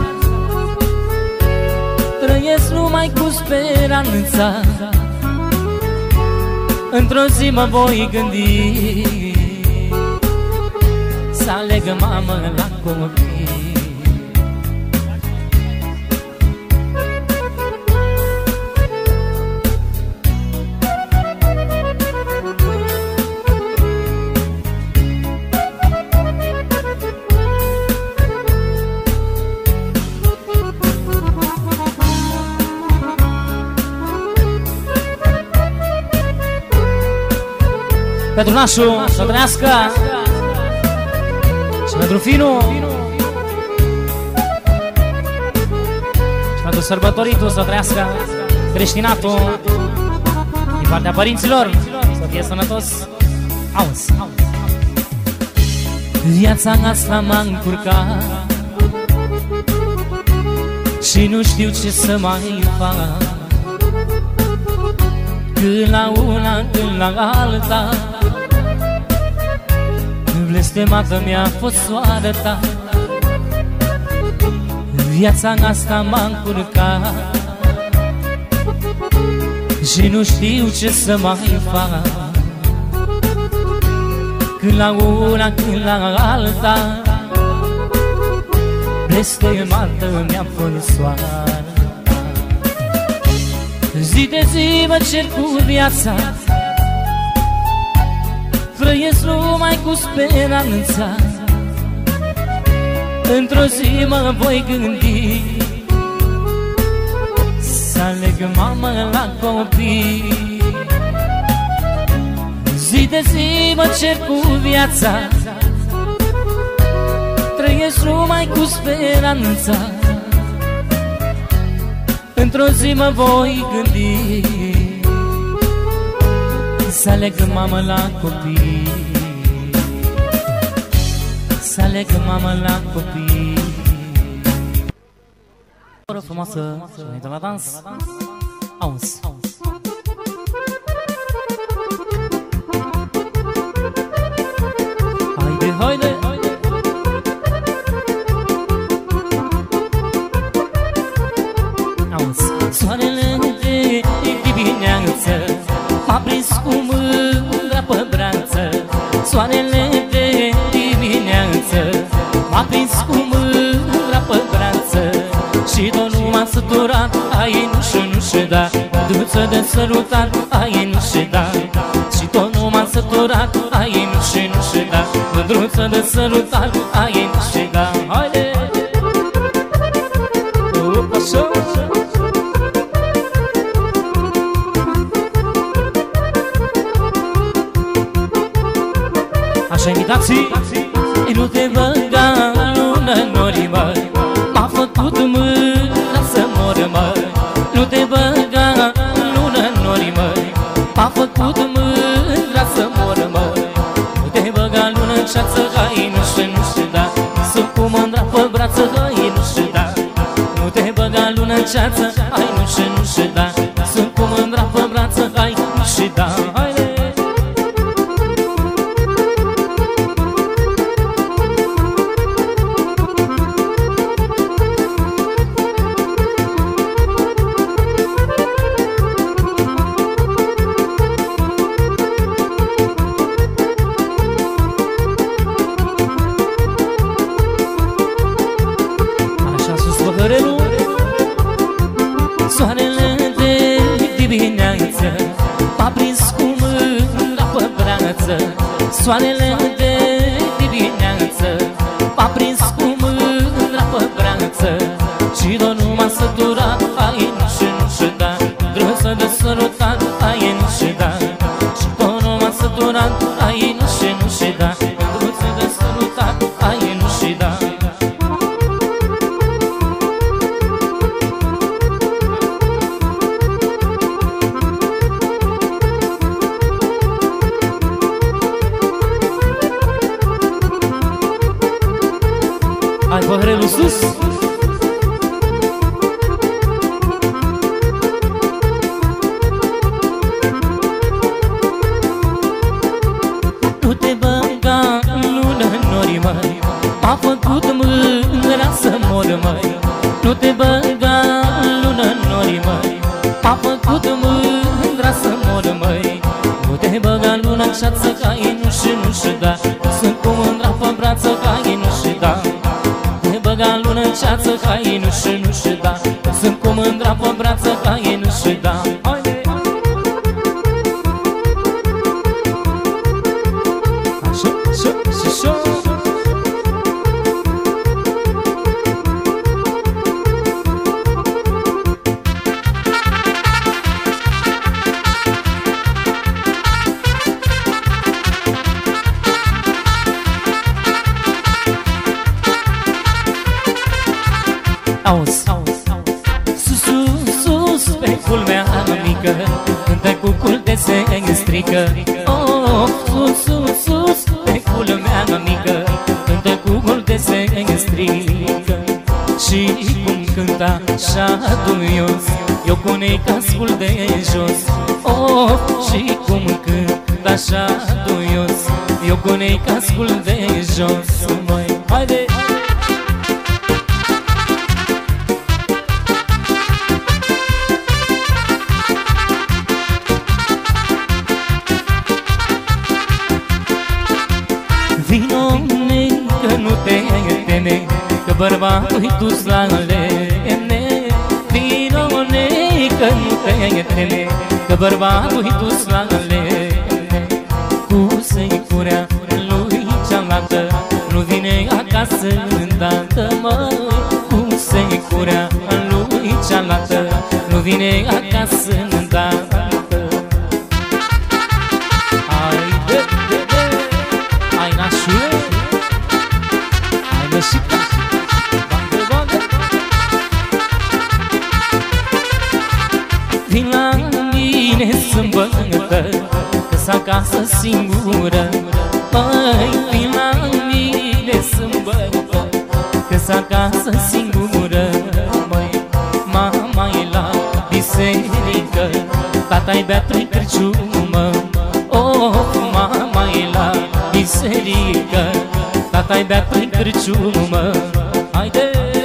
trăiesc numai cu speranța. Într-o zi mă voi gândi să aleg mamă la copii. Pentru nașul să trăiască și pentru finul și pentru sărbătoritul să trăiască creștinatul din partea părinților, să fie sănătos. Auzi, viața asta m-a încurcat și nu știu ce să mai fac. Când la una, când la alta, blestemată mi-a fost soarta. Viața asta m-a încurcat și nu știu ce să mai fac. Când la una, când la alta, blestemată mi-a fost soarta. Zi de zi mă cer cu viața, trăiesc numai cu speranța. Într-o zi mă voi gândi să aleg mamă la copii. Zi de zi mă cer cu viața, trăiesc numai cu speranța. Într-o zi mă voi gândi să aleg mamă la copii, să aleg mamă la copii. O oră frumoasă și înainte la dans. Auzi. Haide, haide. Auzi. Soarele de dimineață m-a prins cu mândra pe brață. Soarele de dimineață m-a prins cu mândra pe brață. Și tot nu m-a săturat, ai nu și da, mândruță de sărutat, ai nu și da. Și tot nu m-a săturat, ai nu și da, mândruță de sărutat, ai nu și da. Haide! Așa! Așa invitații! Nu te băga lună nori, măi, m-a făcut mâna să mor, măi. Nu te băga lună nori, măi, m-a făcut mâna să mor, măi. Nu te băga lună în ceață, hai nu știu da, sunt cu mândra pe brață, hai nu știu da. Nu te băga lună în ceață, hai nu știu da, sunt cu mândra pe brață, hai nu știu da. Soarele de dimineață m-a prins cu mândra pe brață. Soarele de dimineață m-a prins cu mândra pe brață. Și tot nu m-a săturat, ai nu și da, grăsă de sărutat, ai nu și da. Și tot nu m-a săturat, ai nu și da, grăsă de sărutat, ai nu și da. Hai păhărelul sus! Nu te băga lună nori, măi, m-a făcut mândra să mor, măi. Nu te băga lună nori, măi, m-a făcut mândra să mor, măi. Nu te băga lună în ceață, ca ei nu și da, sunt cu mândra pe brață, ca ei nu și da. Băga lună în ceață, ca ei nu și da, sunt cu mândra pe brață, ca ei nu și da. Așa, așa, așa. Auzi, sus, sus, sus, pe culmea mică, cântă cu culte se strică. Oh, sus, sus, sus, pe culmea mică, cântă cu culte se strică. Și cum cânta așa duios, eu cu necascul de jos. Oh, și cum cânta așa duios, eu cu necascul de jos. Măi, haide! Vino, că nu te teme, că bărbatul-i dus la lemne. Vino, că nu te teme, că bărbatul-i dus la lemne. Cu să-i securea lui cealaltă nu vine acasă îndată, măi. Cu securea lui cealaltă nu vine acasă îndată. Haide, hai nașule, hai nășica, bagă, bagă. Vin la mine sâmbătă, că-s acasă singură. Măi, vin la mine sâmbătă, că-s acasă singură. Măi, mama e la biserică, tata-i bea 3 cârciumă. Oh, mama e la biserică, tata-i bea 3 cârciumă. Haide!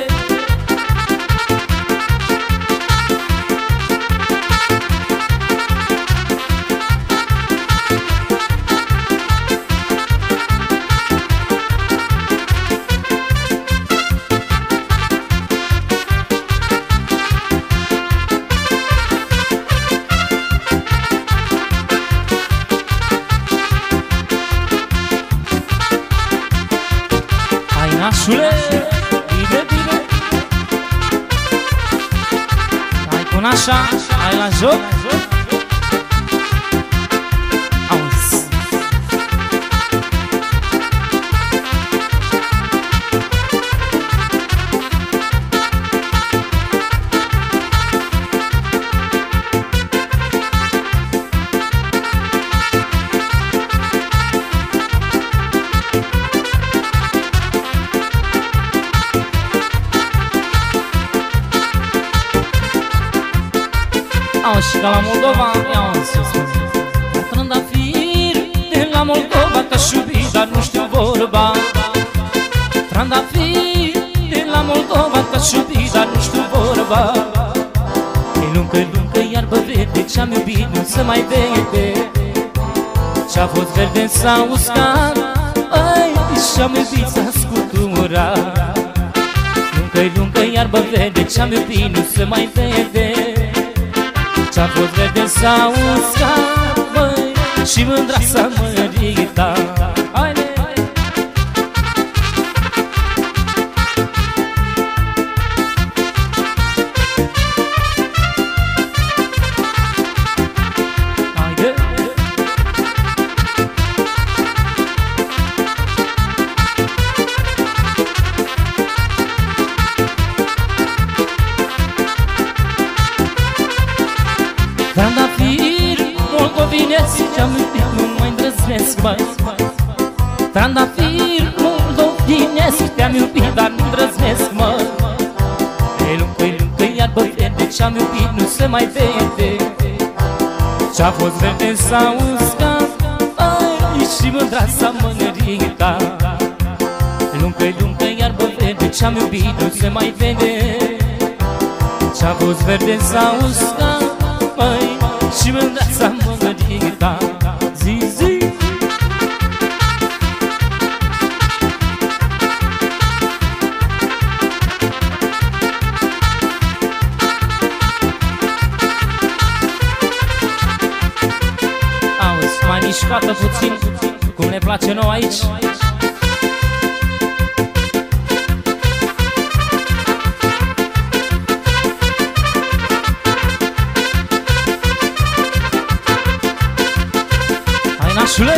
Nașule, bine, bine. Hai cu nașa, hai la joc. Auzi. Și ca la Moldova, ia-o să spun. Trandafir de la Moldova te-aș iubi, dar nu știu vorba. Trandafir de la Moldova te-aș iubi, dar nu știu vorba. E lungă, lungă iarbă verde, ce-am iubit nu se mai vede. Ce-a fost verde s-a uscat, ai, și-am iubit s-a scuturat. Lungă, lungă iarbă verde, ce-am iubit nu se mai vede. Ce-a fost verde s-a uscat, băi, și mândra s-a măritat. Haide! Haide! Trandafir moldovinesc, ce-am iubit nu mai îndrăznesc, băi. Trandafir moldovinesc, te-am iubit, dar nu îndrăznesc, mă. E lungă, lungă iarbă verde, ce-am iubit nu se mai vede. Ce-a fost verde s-a uscat, ai, și mândra s-a măritat. E lungă, lungă iarbă verde, ce-am iubit nu se mai vede. Ce-a fost verde s-a uscat, măi, și mândra s-a măritat. Zi, zi! Auzi, mai mișcată puțin, cum ne place nouă aici. Nașule!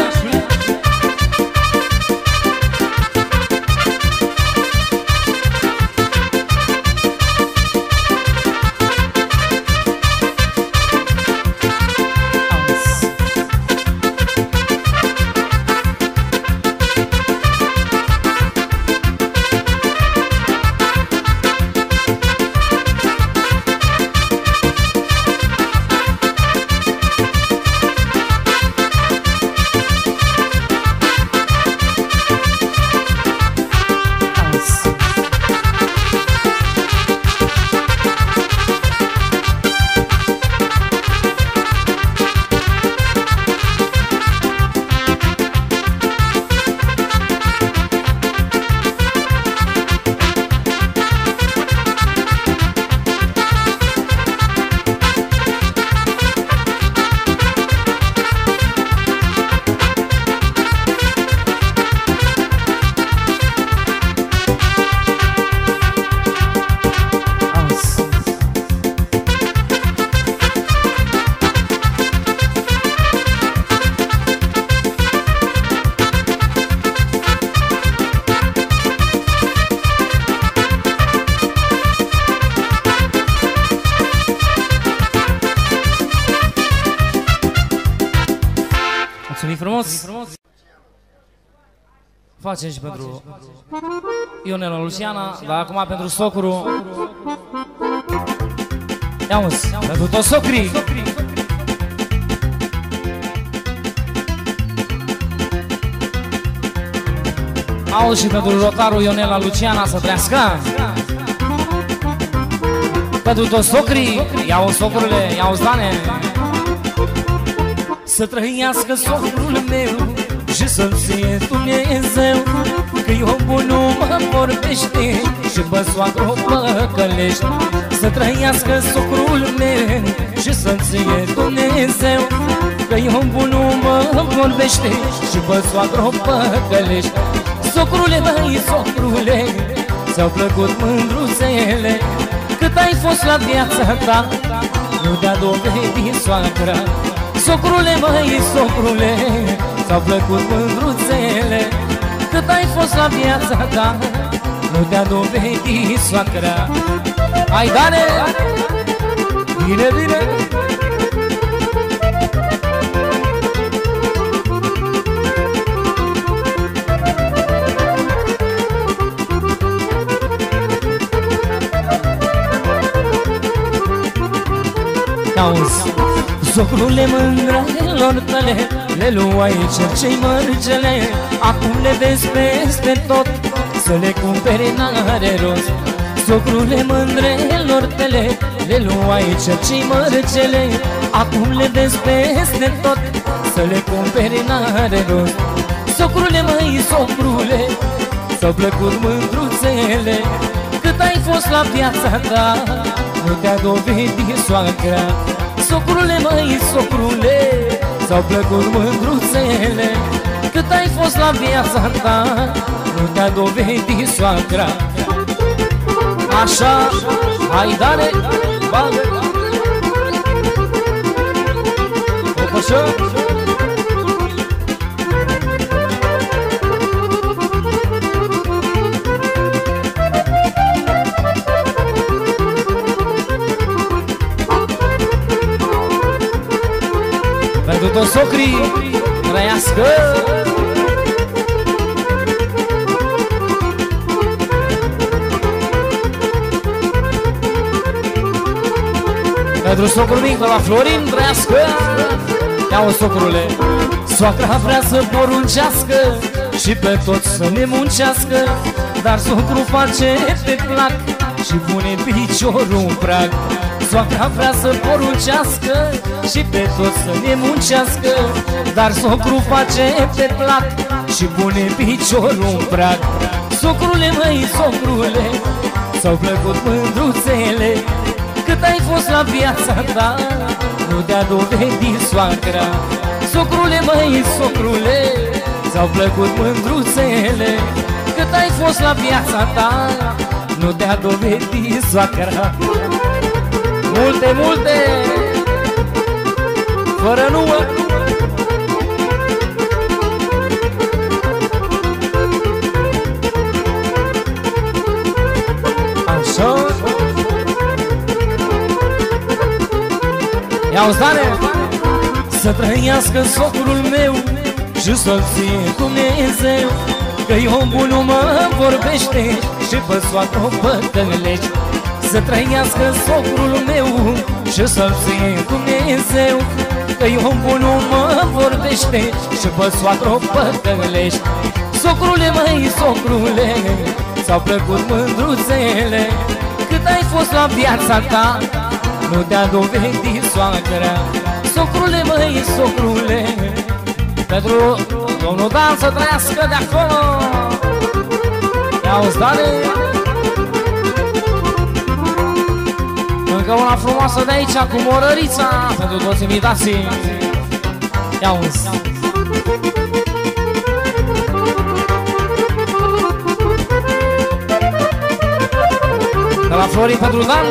frumos. Facem și pentru Ionela Luciana, dar acum pentru socru. Ia-uzi, pentru toți socrii. Auzi și pentru rotarul Ionela Luciana să trăiască. Pentru toți socrii, ia-uzi socrurile, ia-uzi Dane. Să trăiască socrul meu și să-l ție Dumnezeu, că eu bun nu mă vorbește și pe soacră o păcălește. Să trăiască socrul meu și să-l ție Dumnezeu, că eu bun nu mă vorbește și pe soacră o păcălește. Socrule, băi, socrule, ți-au plăcut mândruțele, cât ai fost la viața ta, nu te-a dovedit soacra. Socrule, măi, socrule, ți-au plăcut mândruțele, cât ai fost la viața ta, nu te-a dovedit soacra. Hai, Dane! Bine, bine! Auzi, socrule, mândrelor tale le luai cercei mărgele, acum le vezi peste tot, să le cumperi n-are rost. Socrule, mândrelor tale le luai cercei mărgele, acum le vezi peste tot, să le cumperi n-are rost. Socrule, măi, socrule, ți-au plăcut mândruțele, cât ai fost la viața ta, nu te-a dovedit soacra. Socrule, măi, socrule, ți-au plăcut mândruțele, cât ai fost la viața ta, nu te-a dovedit soacra. Așa, hai, Dane, bagă! O pășă! Pentru toți socrii, trăiască! Pentru socrul mic de la Florin, trăiască! Ia-o, socrule! Soacra vrea să poruncească și pe toți să ne muncească, dar socru face pe plac și pune piciorul în prag. Soacra vrea să poruncească și pe toți să ne muncească, dar socru face pe plac și pune piciorul în prag. Socrule, măi, socrule, ți-au plăcut mândruțele, cât ai fost la viața ta, nu te-a dovedit soacra. Socrule, măi, socrule, ți-au plăcut mândruțele, cât ai fost la viața ta, nu te-a dovedit soacra. Multe, multe, fără număr. Așa. Ia-uzi, Dane! Să trăiască socrul meu și să-l ție Dumnezeu, că eu bun nu mă vorbește și pe soacră o păcălește. Să trăiască socrul meu și să-l ție Dumnezeu, că eu bun nu mă vorbește și pe soacră o păcălește. Socrule, măi, socrule, ți-au plăcut mândruțele, cât ai fost la viața ta, nu te-a dovedit soacra. Socrule, măi, socrule, pentru domnul Dan să trăiască de acolo. Ia-uzi, Dane! Încă una frumoasă de aici cu morărița pentru toți invitații. Ia-uzi! De la Florin pentru Dan.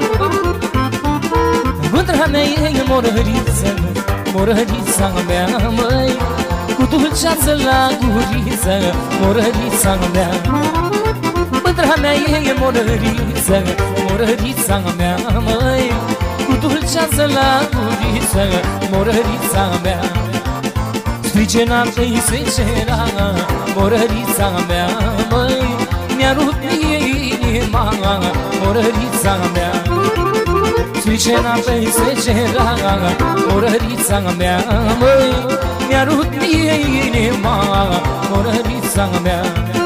Mândra mea e morăriță, morărița mea, măi, cu dulceață la guriță, morărița mea. Mândra mea e morăriță, morărița mea, măi, cu dulceață la guriță, morărița mea. Strice n-ar-i secera, morărița mea, măi, mi-a rupt inima, morărița mea. Strice n-ar-i secera, morărița mea, măi, mi-a rupt inima, morărița mea.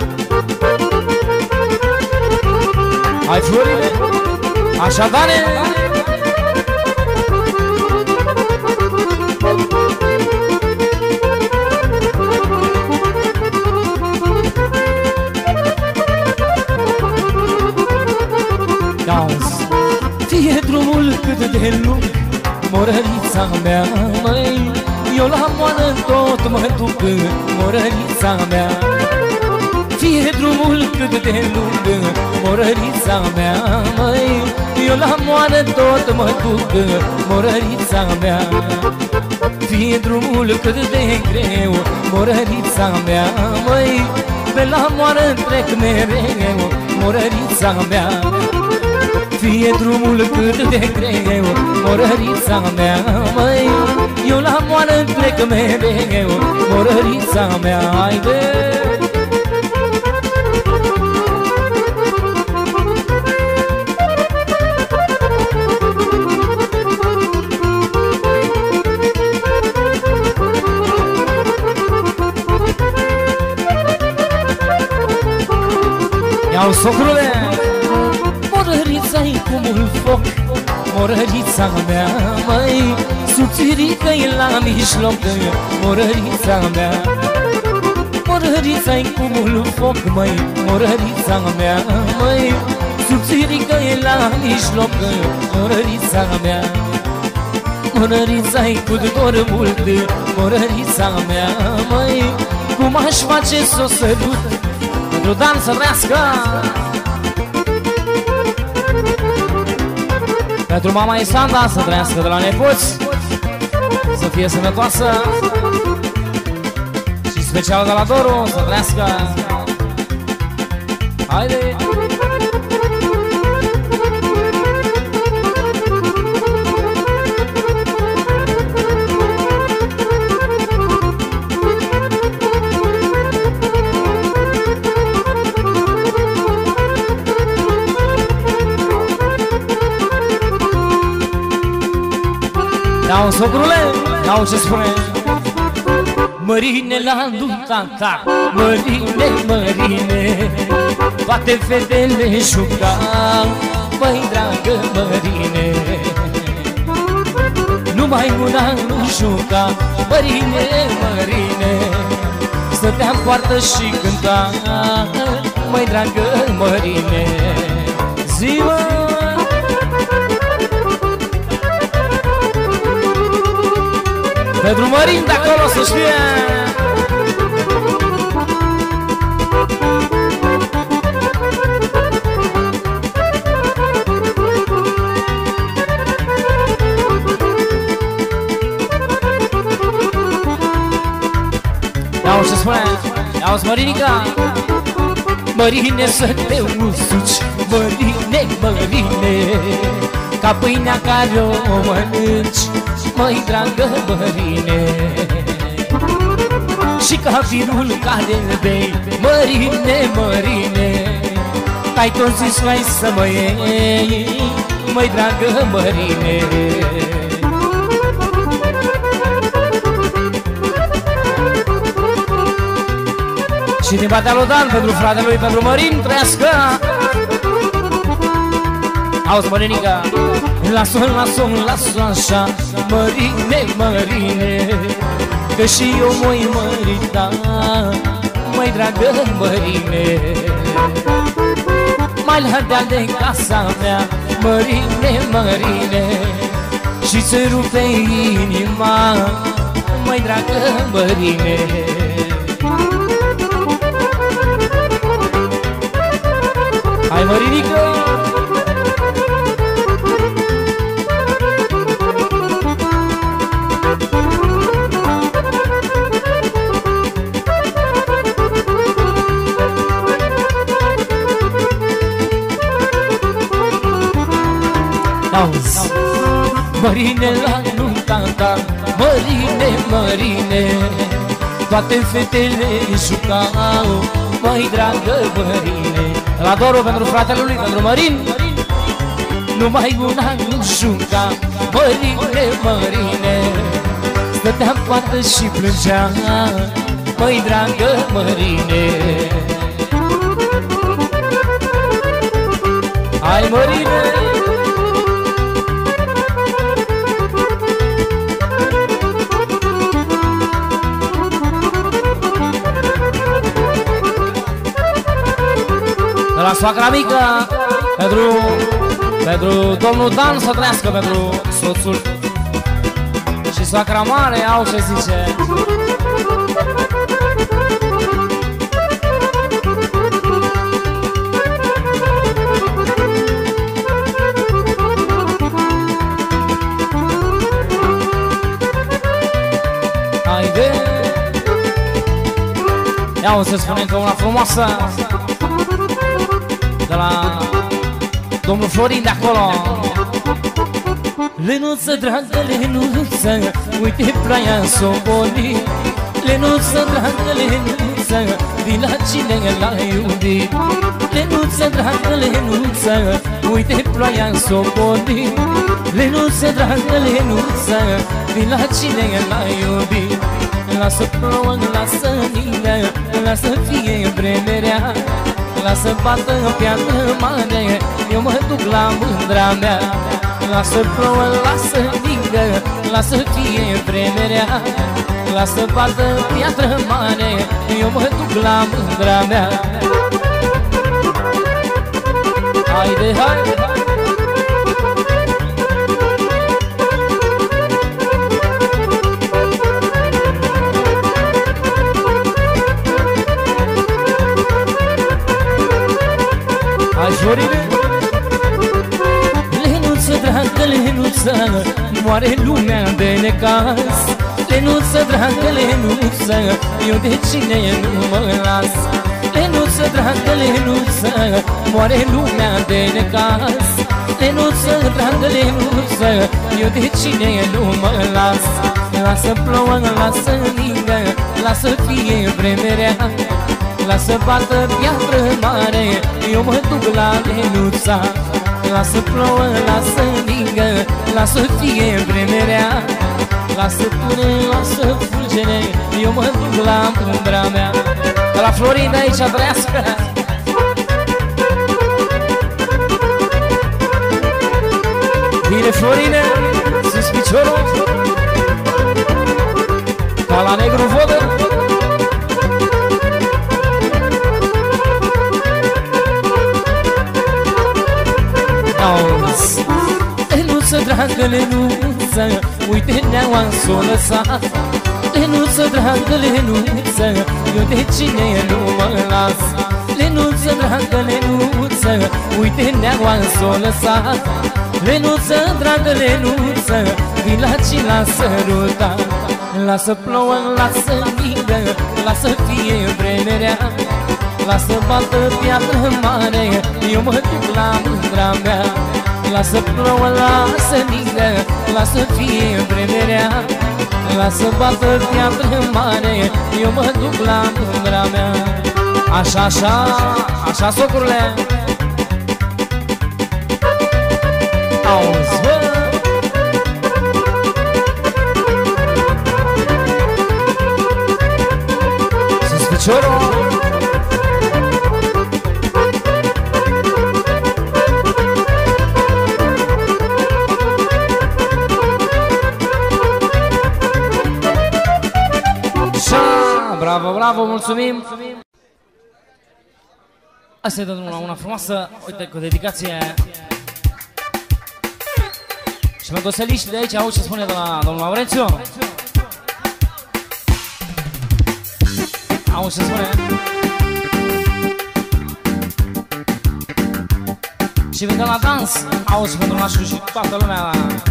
Hai, Florile, așadar fie drumul cât de lung, morărița mea, măi, eu la moară tot mă duc, morărița mea. Fie drumul cât de lung, morărița mea, măi, eu la moară tot mă duc, morărița mea. Fie drumul cât de greu, morărița mea, măi, pe la moară trec mereu, morărița mea. Fie drumul cât de greu, morărița mea, măi, eu la moară trec mereu, morărița mea, haide! Iau socrule! Morărița-i cu mult foc, morărița mea, măi, subțirică-i la mijloc, morărița mea. Morărița-i cu mult foc, măi, morărița mea, măi, subțirică-i la mijloc, morărița mea. Morărița-i cu dor mult, morărița mea, măi, cum aș face s-o sărut, pentru Dan să trească. Pentru mama Isanda să trăiască de la nepoți, să fie sănătoasă, și special de la Doru să trăiască. Haide! Iau, socrule, iau ce spune. Mărine la nunta ta, mărine, mărine, toate fetele juca, măi dragă mărine. Numai una nu juca, mărine, mărine, stătea în poartă și cânta, măi dragă mărine. Zi-mă! Pentru Mărin de acolo să știe. Iau ce spune, iau-ți Mărinica. Mărine să te usuci, mărine, mărine, ca pâinea care o mănânci, măi dragă mărine. Și ca vinul care bei, mărine, mărine, că-ai tot zis mai să mă iei, măi dragă mărine. Și din partea lui Dan, pentru fratele lui, pentru Mărin, trăiască! Auzi, Mărinica! Las-o, las-o, las-o așa, mărine, mărine, că și eu mă-i mărita, măi dragă mărine. Mai la deal de casa mea, mărine, mărine, și-ți rupe inima, măi dragă mărine. Hai, Mărinică! Auzi, Mărine la nunta ta, mărine, mărine, toate fetele jucau, măi dragă Mărine. La Doru pentru fratele lui, pentru Mărin. Numai un an nu juca, Mărine, Mărine. Stătea în poartă și plângea, măi dragă Mărine. Hai Mărine! De la soacra mică, pentru domnul Dan să trăiască, pentru soțul. Și soacra mare au ce zice. Haide! Ia o să spunem că una frumoasă de la domnul Florin de acolo. Lenuță, dragă Lenuță, uite praia Soboli. Lenuță, dragă Lenuță, vii la cine l-ai iubit. Lenuță, dragă Lenuță, uite ploaia Soboli. Lenuță, dragă Lenuță, vii la cine l-ai iubit. Lasă plouă, lasă nină, lasă fie vremerea. Lasă bată piatră mare, eu mă duc la mândra mea. Lasă plouă, lasă ningă, lasă fie vremerea. Lasă bată piatră mare, eu mă duc la mândra mea. Haide, haide, haide! Hai, Florine! Lenuță, dragă Lenuță, moare lumea de necaz. Lenuță, dragă Lenuță, eu de cine nu mă las. Lenuță, dragă Lenuță, moare lumea de necaz. Lenuță, dragă Lenuță, eu de cine nu mă las. Lasă plouă, lasă ningă, lasă fie vremerea. Lasă bată piatră mare, eu mă duc la Lenuța. Lasă plouă, lasă ningă, lasă fie vremerea. Lasă pune, lasă fulgere, eu mă duc la mândra mea. De la Florin de aici, trăiască! Bine, Florine, sus piciorul, ca la negru vodă. Lenuță, dragă Lenuță, uite neaua s-o lăsat. Lenuță, dragă Lenuță, eu de cine nu mă las. Lenuță, dragă Lenuță, uite neaua s-o lăsat. Lenuță, dragă Lenuță, vii la cine l-a sărutat. Lasă plouă, lasă ningă, lasă fie vremerea. Lasă bată piatră mare, eu mă duc la mândra mea. Lasă plouă, lasă ningă, lasă fie vremerea. Lasă bată piatră mare, eu mă duc la mândra mea. Așa, așa, așa, socurile. Auzi, bă! Sus piciorul. Bravo, bravo, mulțumim! Asta e de una frumoasă, uite, cu dedicație. Și pentru seliști de aici, au ce spune de la domnul Laurențiu. Au ce spune. Și vin de la dans, auzi pentru nașul și toată lumea.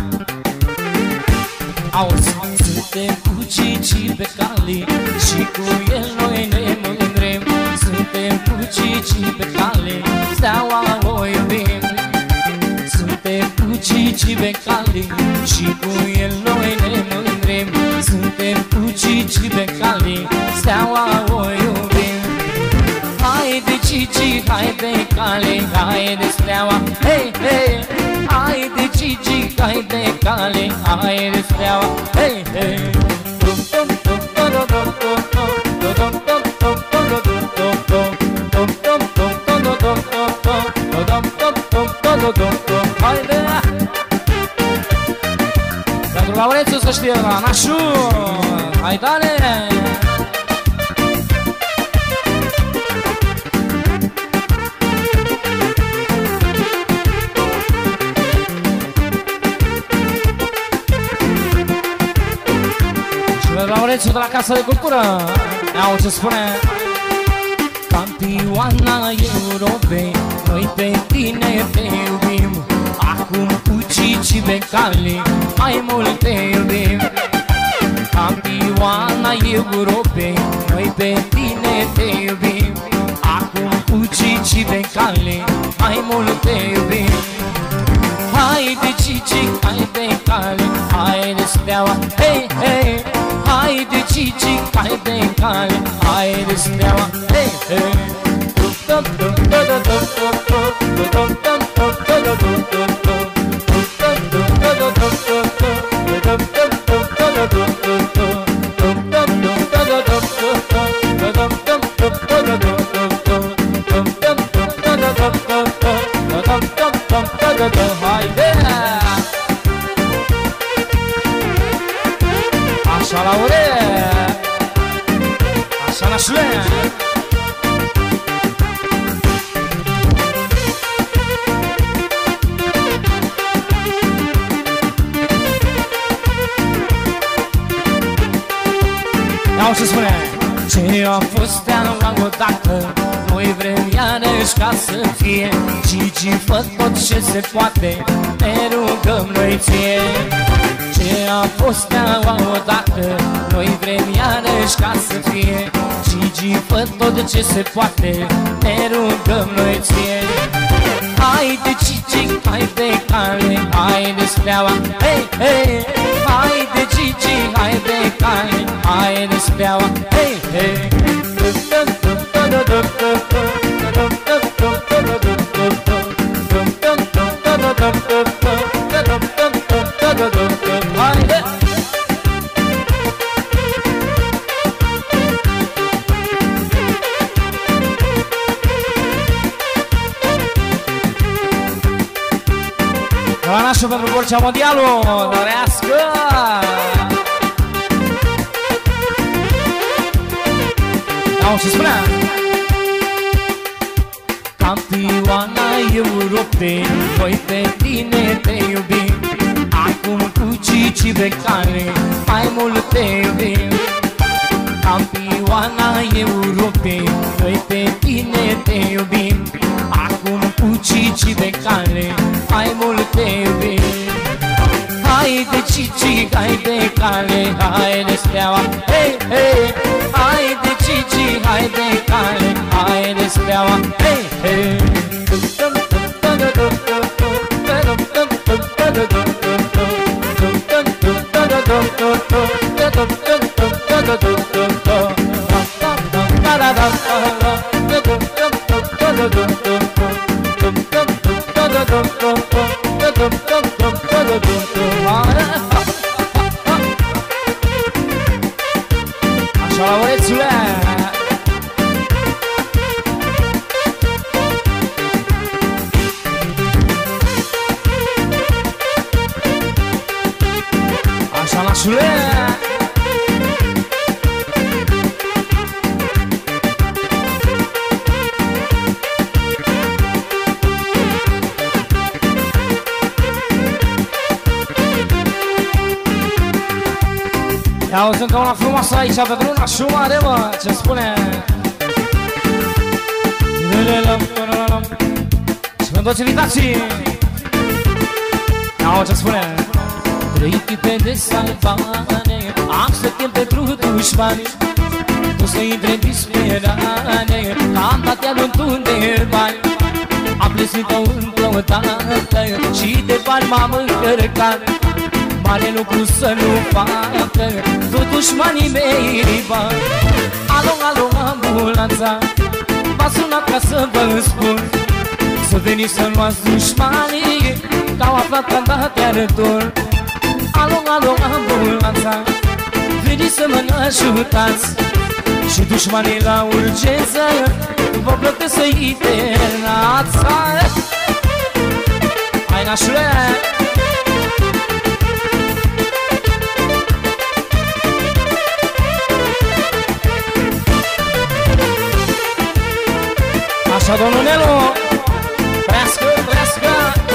Auzi, suntem cu Cici pe cali și cu el noi ne mândrim. Suntem cu Cici pe cali, steaua o iubim. Suntem cu Cici pe cali și cu el noi ne mândrim. Suntem cu Cici pe cali, hei, hei. Hai de Gigi, hai de cale, hai de steaua, hei, hei. Pentru Laurențiu să știe, Nașu, hai dale! Laurențiu de la Casa de Cultură. Iau ce spune. Campioana Europei, noi pe tine te iubim. Acum cu Cici Becali mai mult te iubim. Campioana Europei, noi pe tine te iubim. Acum cu Cici Becali mai mult te iubim. Hai de Cici, hai de cale, hai de steaua, hei, hei. Hai de Cici, hai de cale, hai de steaua, hei, hei. Așa la ureche, așa nașule. Iau ce spune. Ce a fost ea odată, noi vrem iarăși ca să fie. Gigi, fă tot ce se poate, ne rugăm noi ție. Ce a fost ea odată, noi vrem iarăși ca să fie. Gigi, fă tot ce se poate, ne rugăm noi ție. Hai de Gigi, hai de cale, hai de steaua, hei, hei. Hai de Gigi, hai de cale, hai de steaua, hei, hei. Haide! La nașul pentru Borcea Mondialul, dorească! Iau ce spunea! Campioana Europei, noi pe tine te iubim. Acum cu Cici Becali mai mult te iubim. Campioana Europei, noi pe tine te iubim. Acum cu Cici Becali mai mult te iubim. Hai de Cici, hai de cale, hai de steaua, hei, hei. Hai de Cici, hai de cale, hai de steaua, hei, hei. Așa la urețule. Așa nașule. Ia auzi încă una frumoasă aici pentru nașul mare, mă, ce spune. Și pentru toți invitații. Ia auzi ce spune. 3 tipe de salvane, am să chem pentru dușmani. Tu să intre în disperare, am dat iar de bani. Am plăsit-o împlăutată și de bani m-am încărcat. Mare lucru să nu facă, tot dușmanii mei riba. Alo, alo, ambulanța, m-a sunat ca să vă spun. Să Să veniți să luați dușmanii, că-au aflat că-am dat iarător. Alo, alo, ambulanța, veniți să mă ajutați. Și dușmanii la urgență vă plătesc să-i internați. Hai, nașule! Așa, domnul Nelu, trească, trească.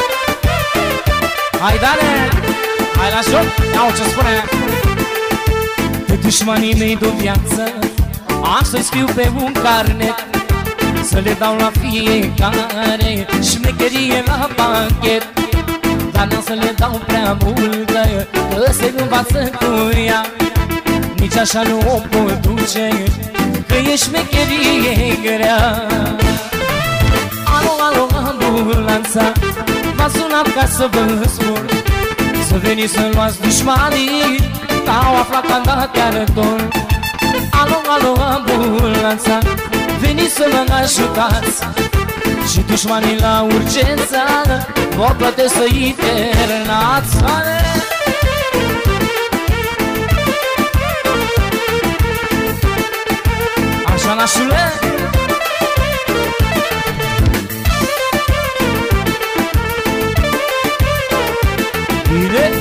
Hai, Dane, hai la joc, iau ce spune. Pe dușmanii mei de-o viață am să-i scriu pe un carnet, să le dau la fiecare șmecherie la pachet. Dar n-am să le dau prea multă, că se învață cu ea. Nici așa nu o pot duce, că e șmecherie grea. Alo, alo, ambulanța, v-a sunat ca să vă spun, să veniți să luați dușmanii, că-au aflat că-am dat iarător. Alo, alo, ambulanța, veniți să mă ajutați. Și dușmanii la urgență vă plătesc să-i internați. Așa, nașule! Bine!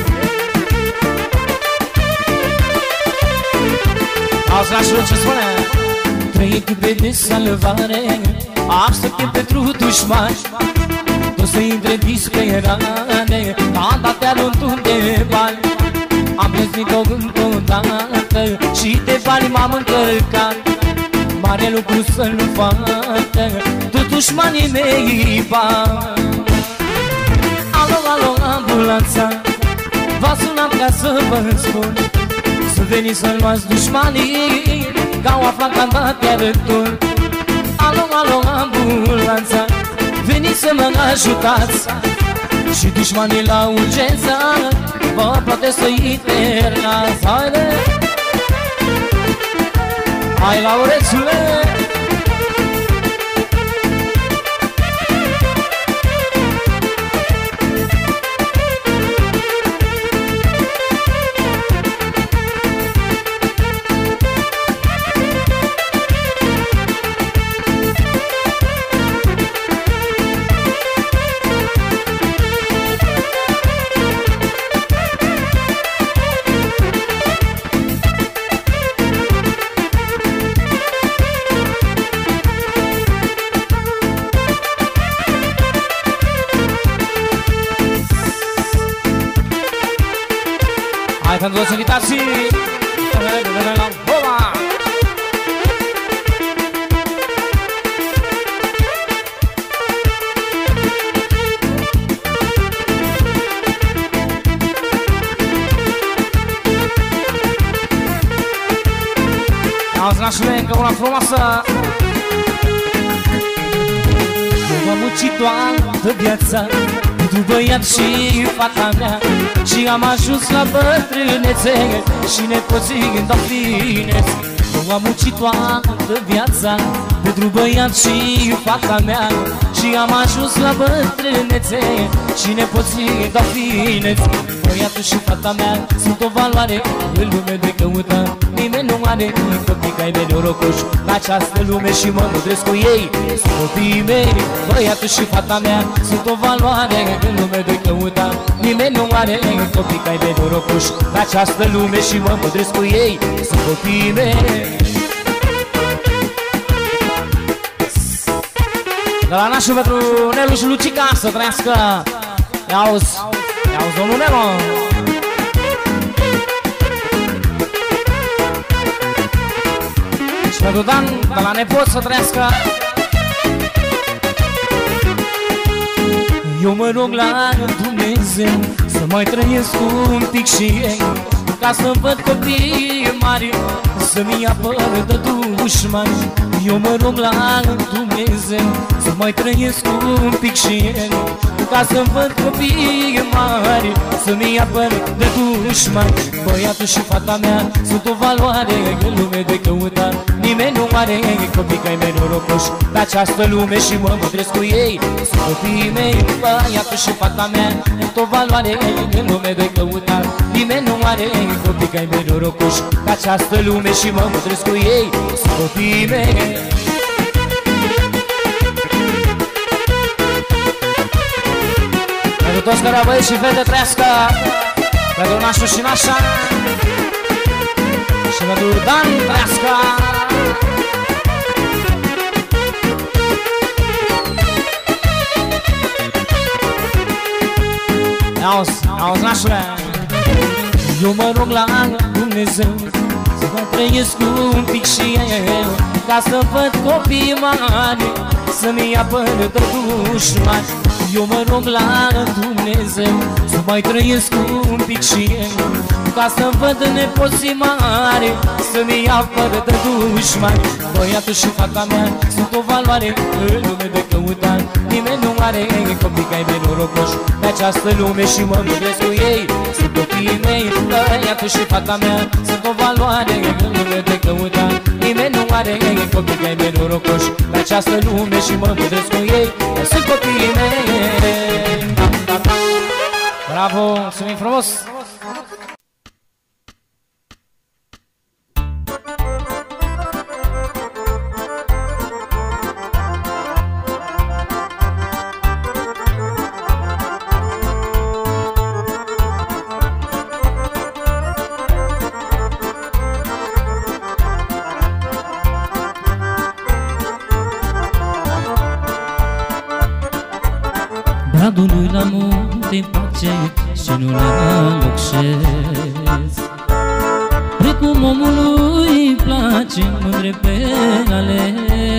Auzi, nașule, ce spune? 3 echipe de salvare aștepte pentru dușmani, toți să intre disperane, am dat iarătul de bani. Am plătit-o încă o dată și de bani m-am încărcat. Mare lucru să nu facă tot dușmanii mei bani. Alo, alo, ambulanța, v-a sunat ca să vă spun, să veniți să luați dușmanii, că-au aflat că-am dat iarătul. Alo, alo, ambulanța, veniți să mă ajutați. Și dușmanii la urgență vă plătesc să-i internați. Haide! Hai, Laurețule! Hai, pentru toți invitații! La Boba! Auzi, nașule, încă una frumoasă! Eu m-am muncit toată viața pentru băiat și fata mea, și am ajuns la bătrânețe și nepoții dau fineți. Eu am muncit toată viața pentru băiat și fata mea, și am ajuns la bătrânețe și nepoții dau fineți. Băiatul și fata mea sunt o valoare în lume de căută, nimeni nu are copii ca-i mei norocoși în această lume și mă mândresc cu ei, sunt copiii mei. Băiatul și fata mea sunt o valoare în lume de căută, nimeni nu are copii ca-i mei norocoși în această lume și mă mândresc cu ei, sunt copiii mei. De la nașul pentru Nelu și Lucica să trăiască. Ia-uzi, ia-uzi, domnul Nelu. Și pentru Dan, de la nepot să trăiască. Eu mă rog la Dumnezeu să mai trăiesc un pic și ei, ca să văd copiii mari să-mi apără de dușmani. Eu mă rog la Dumnezeu să mai trăiesc un pic și el, ca să-mi văd copiii mari, să-mi ia până de dușmani. Băiatul și fata mea sunt o valoare în lume de căutat. Nimeni nu are copii ca-i mei norocoși pe această lume și mă mândresc cu ei. Sunt copiii mei, băiatul și fata mea sunt o valoare în lume de căutat. Nimeni nu are copii ca-i mei norocoși pe această lume și mă mândresc cu ei. Sunt copiii mei. Pentru toți care au băieți și fete trească, pentru nașul și nașa și pentru Dan trească. Auzi nașule, eu mă rog la Dumnezeu să mă trăiesc un pic și eu, ca să văd copii mari, să-mi ia până de dușmani. Eu mă rog la Dumnezeu să mai trăiesc un pic și eu, ca să văd nepoții mari, să-mi ia fără de dușmani. Băiatul și fata mea sunt o valoare în lume de căutat. Nimeni nu are copii ca-i mei norocoși pe această lume și mă mândresc cu ei. Sunt copiii mei, băiatul și fata mea sunt o valoare în lume de căutat. Nimeni nu are copii ca-i mei norocoși pe această lume și mă mândresc cu ei. Sunt copiii mei. Bravo, mulțumim frumos! Bradului la munte-i place și nu la loc șez. Precum omului place mândre pe ale.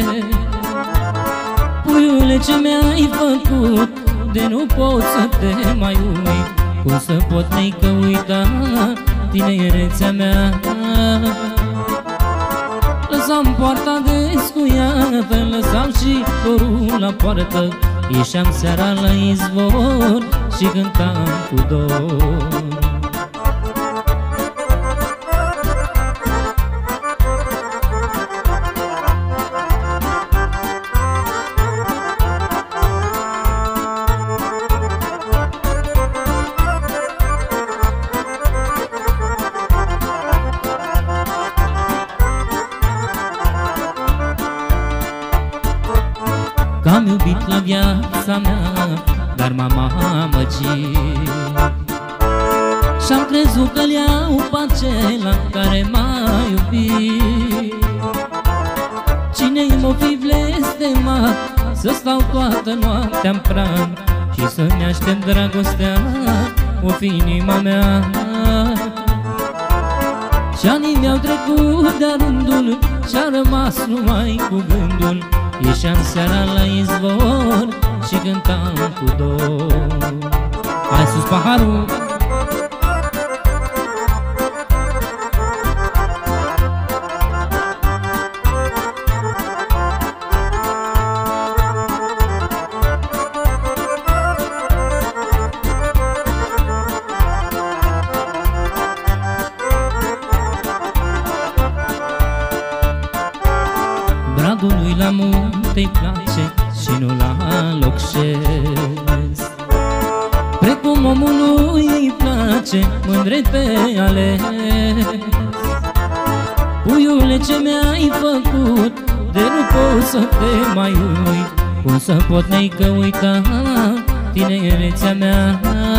Puiule, ce mi-ai făcut, de nu pot să te mai uit. Cum să pot, neică, uita tinerețea mea? Lăsam poarta descuiată, lăsam și dorul la poartă. Ieșeam seara la izvor și cântam cu dor. Am iubit la viața mea, dar m-am amăgit și-am crezut că-l iau pe acela care m-a iubit. Cine-i m-o fi blestemat să stau toată noaptea-n pran și să-mi aștept dragostea, o fi inima mea. Și anii mi-au trecut de-a rândul și-a rămas numai cu gândul. Ieșeam seara la izvor și cântam cu dor. Hai sus paharul! Bradului la munte-i place și nu la loc șez. Precum omului îi place mândre pe ales. Puiule, ce mi-ai făcut, de nu pot să te mai uit. Cum să pot, neică, uita tinerețea mea?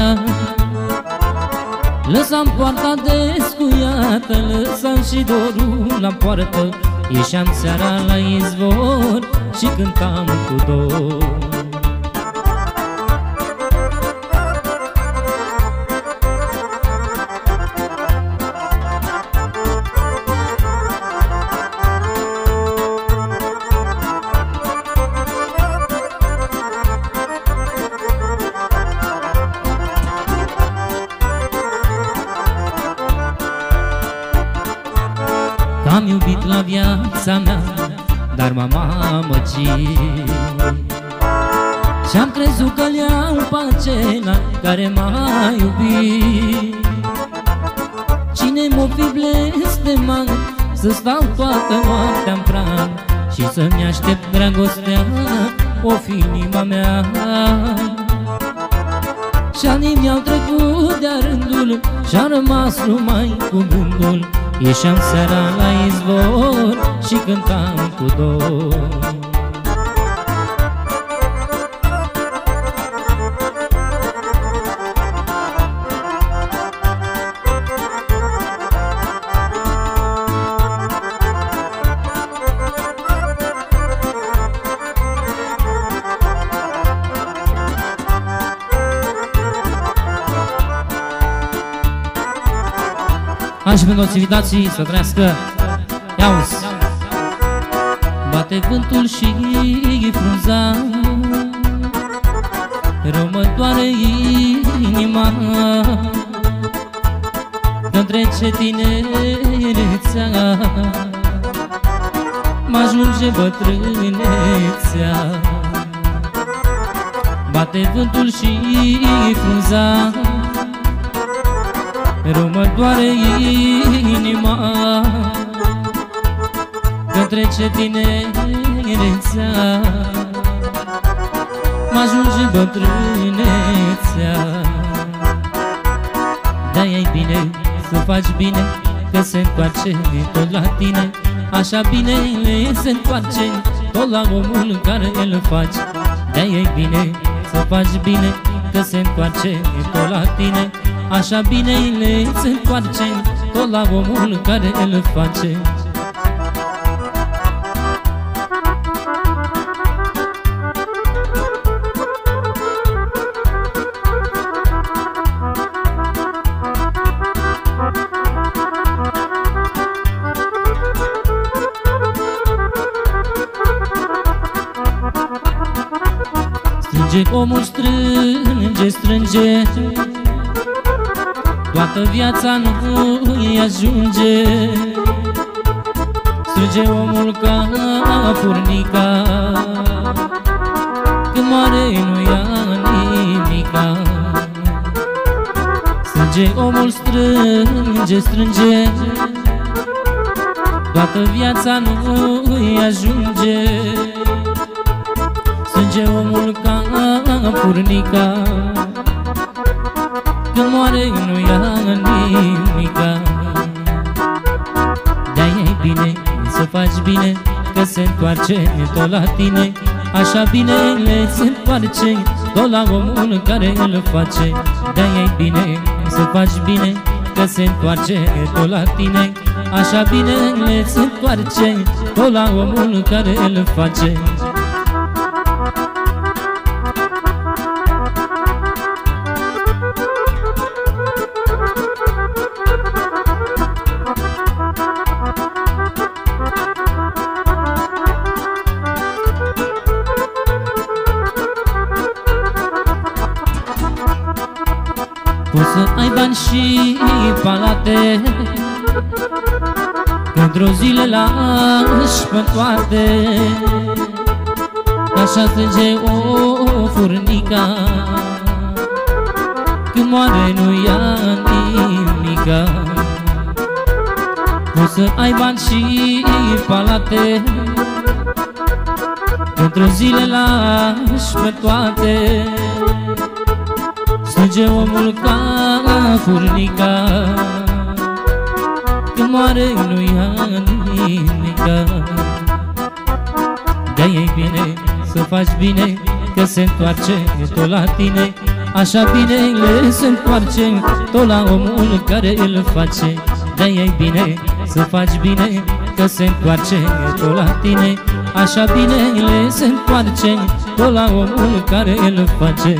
Lăsam poarta descuiată, lăsam și dorul la poartă. Ieșeam seara la izvor și cântam cu dor. Am iubit la viața mea, dar m-am amăgit Și-am crezut că-l iau pe acela care m-a iubit. Cine m-o fi blestemat să stau toată noaptea-n pran și să-mi aștept dragostea, o fi inima mea. Și anii mi-au trecut de-a rândul și-a rămas numai cu gândul. Ieșeam seara la izvor și cântam cu dor. Hai și pentru toți invitații să trăiască. Ia-uzi! Bate vântul și frunza, rău mă doare inima, că-mi trece tinerețea, m-ajunge bătrânețea. Bate vântul și frunza, rău mă doare inima, că-mi trece tinerețea, m-ajunge bătrânețea. De-aia-i bine să faci bine, că se întoarce tot la tine. Așa bine se întoarce tot la omul care îl faci. De-aia-i bine să faci bine, că se întoarce tot la tine. Așa bine se întoarce tot la omul care îl face. Strânge omul, strânge, strânge, toată viața nu-i ajunge. Strânge omul ca furnica, când moare nu ia nimica. Strânge omul, strânge, strânge, toată viața nu-i ajunge. Strânge omul ca furnica, când moare nu ia nimica. De-aia-i bine să faci bine, că se întoarce tot la tine. Așa bine se întoarce tot la omul care îl face. De-aia-i bine să faci bine, că se întoarce tot la tine. Așa bine se întoarce tot la omul care îl face. Poți să ai bani și palate, într-o zi le lași pe toate. Așa strânge o furnica, când moare nu ia nimica. Poți să ai bani și palate, într-o zi le lași pe toate. Strânge omul ca furnica, când moare nu ia nimica. De-aia-i bine să faci bine, că se întoarce tot la tine. Așa bine le se întoarce tot la omul care îl face. De-aia-i bine să faci bine, că se întoarce tot la tine. Așa bine le se întoarce tot la omul care îl face.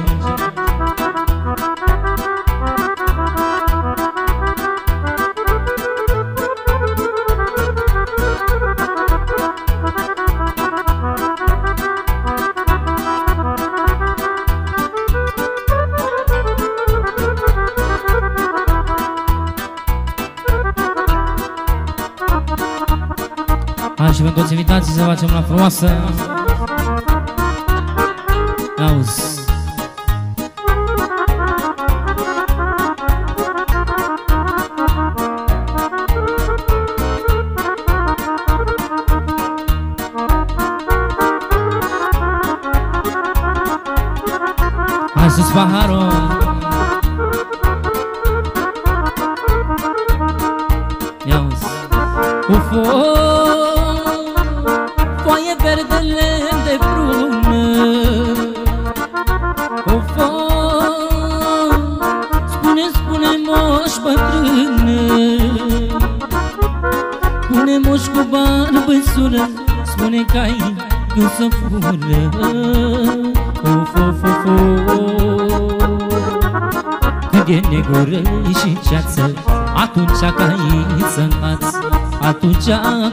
Și pentru toți invitații să facem una frumoasă. Auzi. moș bătrână, pune moș cu barbă sură, spune că-ai când să fură. Of, of, of, când e negură și ceață, atunci ca-i să-ncați, atunci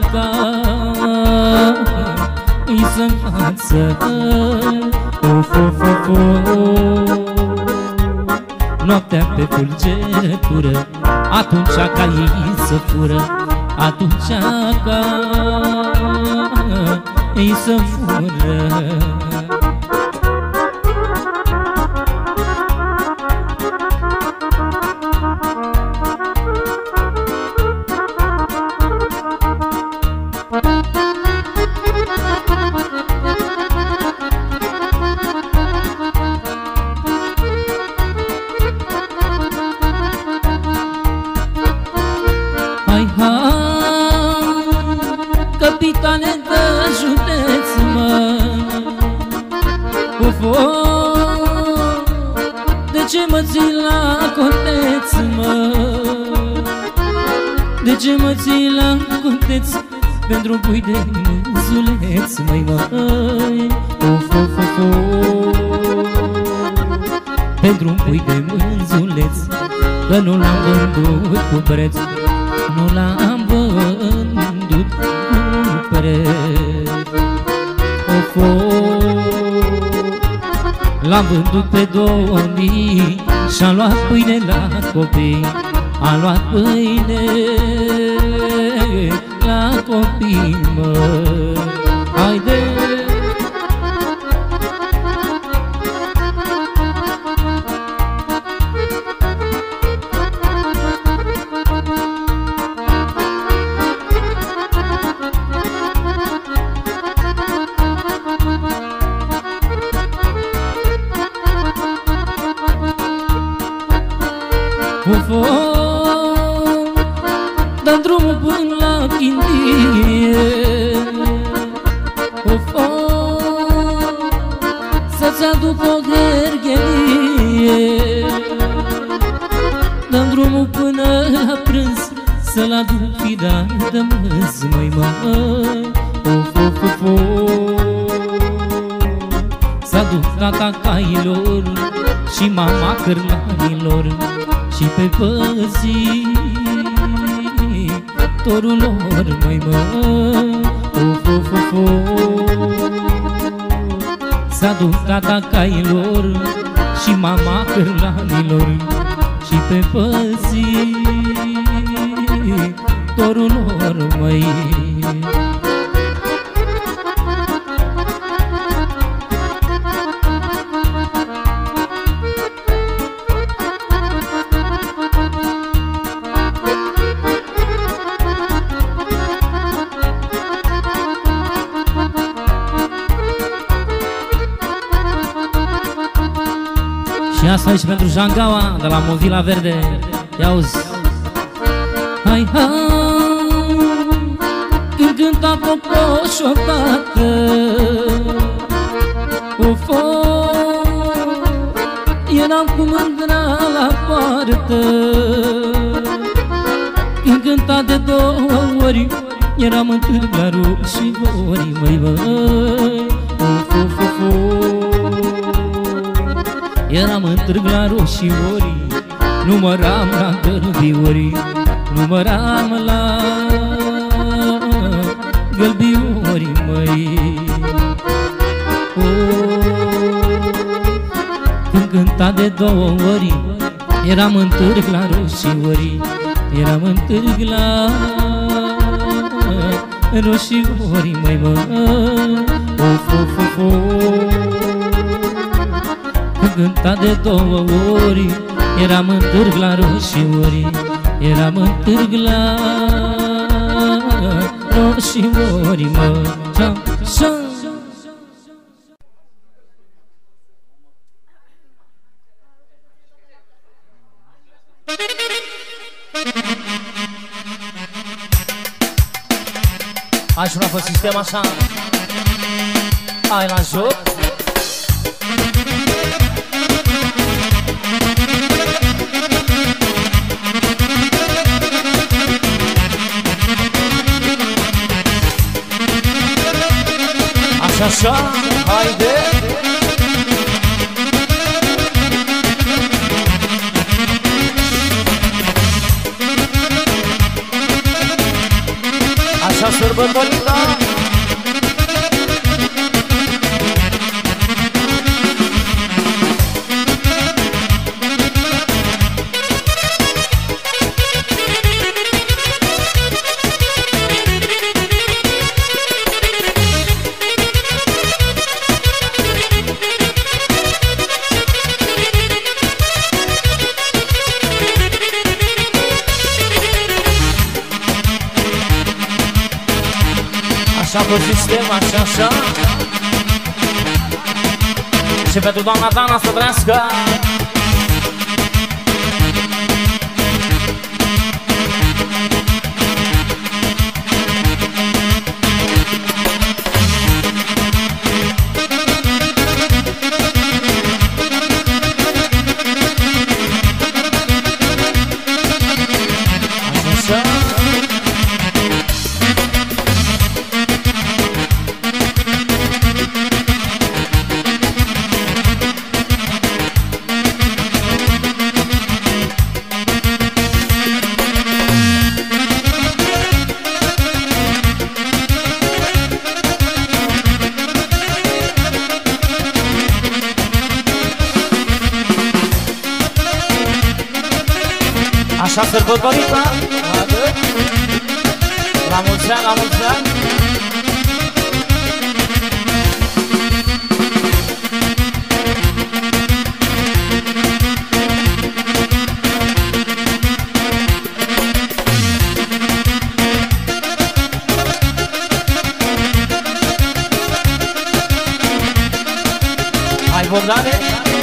ca-i să-ncață. Of, of, of, noaptea pe fulgerătură, atunci ca-i să fură, atunci ca-i să fură. Capitane de județ, mă, de ce mă ții la conteț, mă? De ce mă ții la conteț pentru un pui de mânzuleț, măi, măi? Of, of, of, pentru un pui de mânzuleț, că nu l-am vândut cu preț, nu l-am vândut cu preț. Of, l-am vândut pe 2000 și-a luat pâine la copii, a luat pâine la copii, mă. Haide! Dă drumul până la Chindie, să-ți aduc o gherghelie. Dă drumul până la prânz, să-l aduc fidar de mânz, măi, măi. Of, of, of, să-aduc tata cailor și mama cârlanilor și pe păzitorul lor, măi, măi. Of, of, of, să-aduc tata cailor și mama cârlanilor și pe păzitorul lor, măi. Și asta e și pentru Jangaua de la Movila Verde. Ia-uzi. Hai, hai, când cânta Cocoș odată, of, eram cu mândra la poartă. Când cânta de 2 ori, eram în târg la roșivori, măi, măi. Of, of, of, eram în târg la roșivori, număram la gălbiori, număram la gălbiori, măi. Când cânta de 2 ori, eram în târg la roșivori, eram în târg la roșivori, măi, măi. Of, of, of, când cânta de 2 ori, eram în târg la roșivori, eram în târg la roșivori, mă. Șa-șa. Aș vrea pe sistem așa. Hai la joc. așa, haide! Așa sărbătorită! Așa cu sistem, așa și pentru doamna Dana să trăiască. Așa sărbătorită, la mulți ani, la mulți ani. Hai, Bogdane!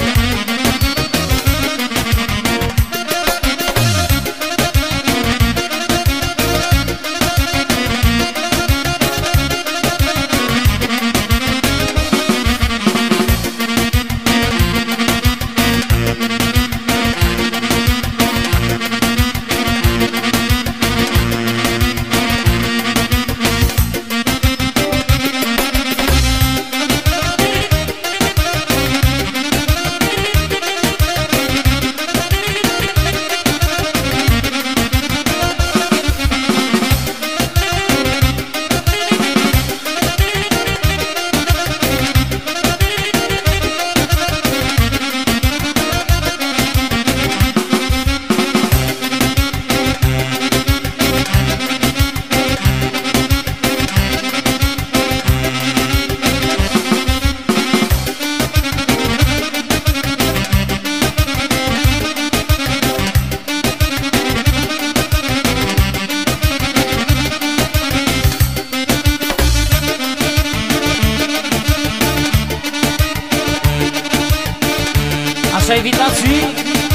Așa invitații.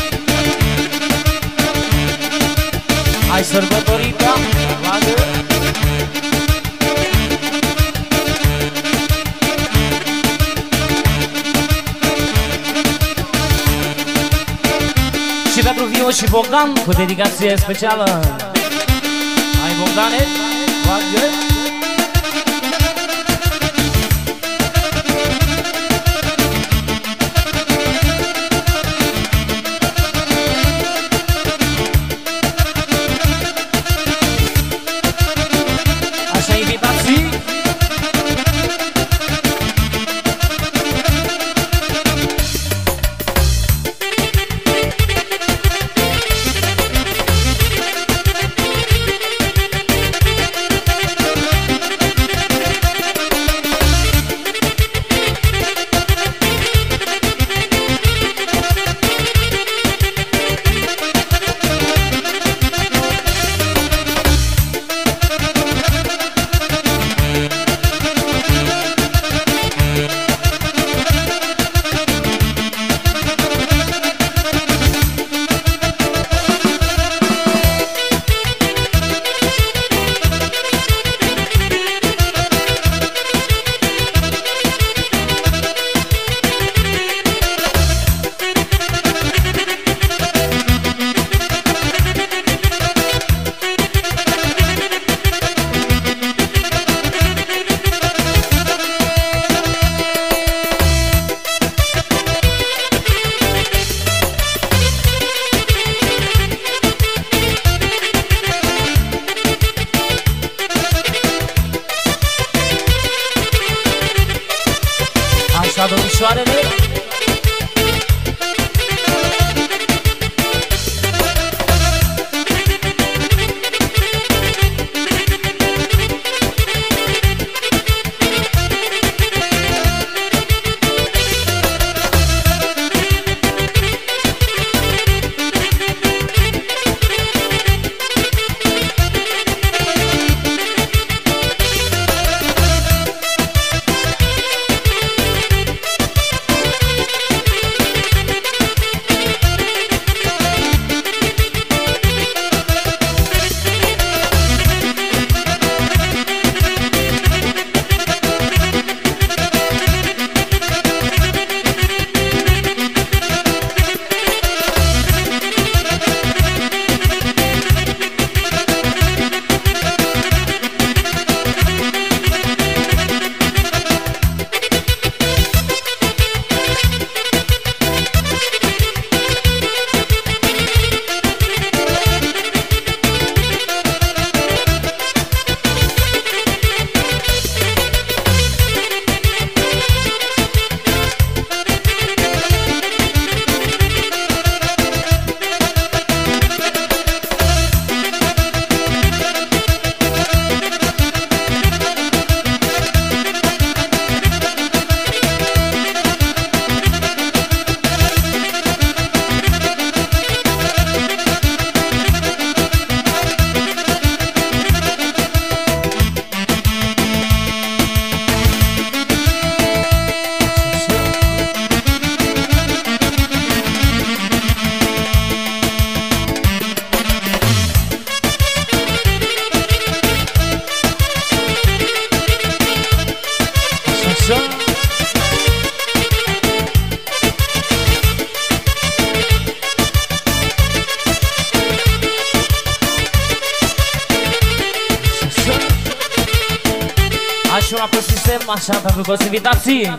Hai sărbătorica, vadă. Și pentru Vio și Bogdan cu dedicație specială. Hai Bogdane, vadă. domnișoarele. Și una pe sistem, așa, pentru toți invitații.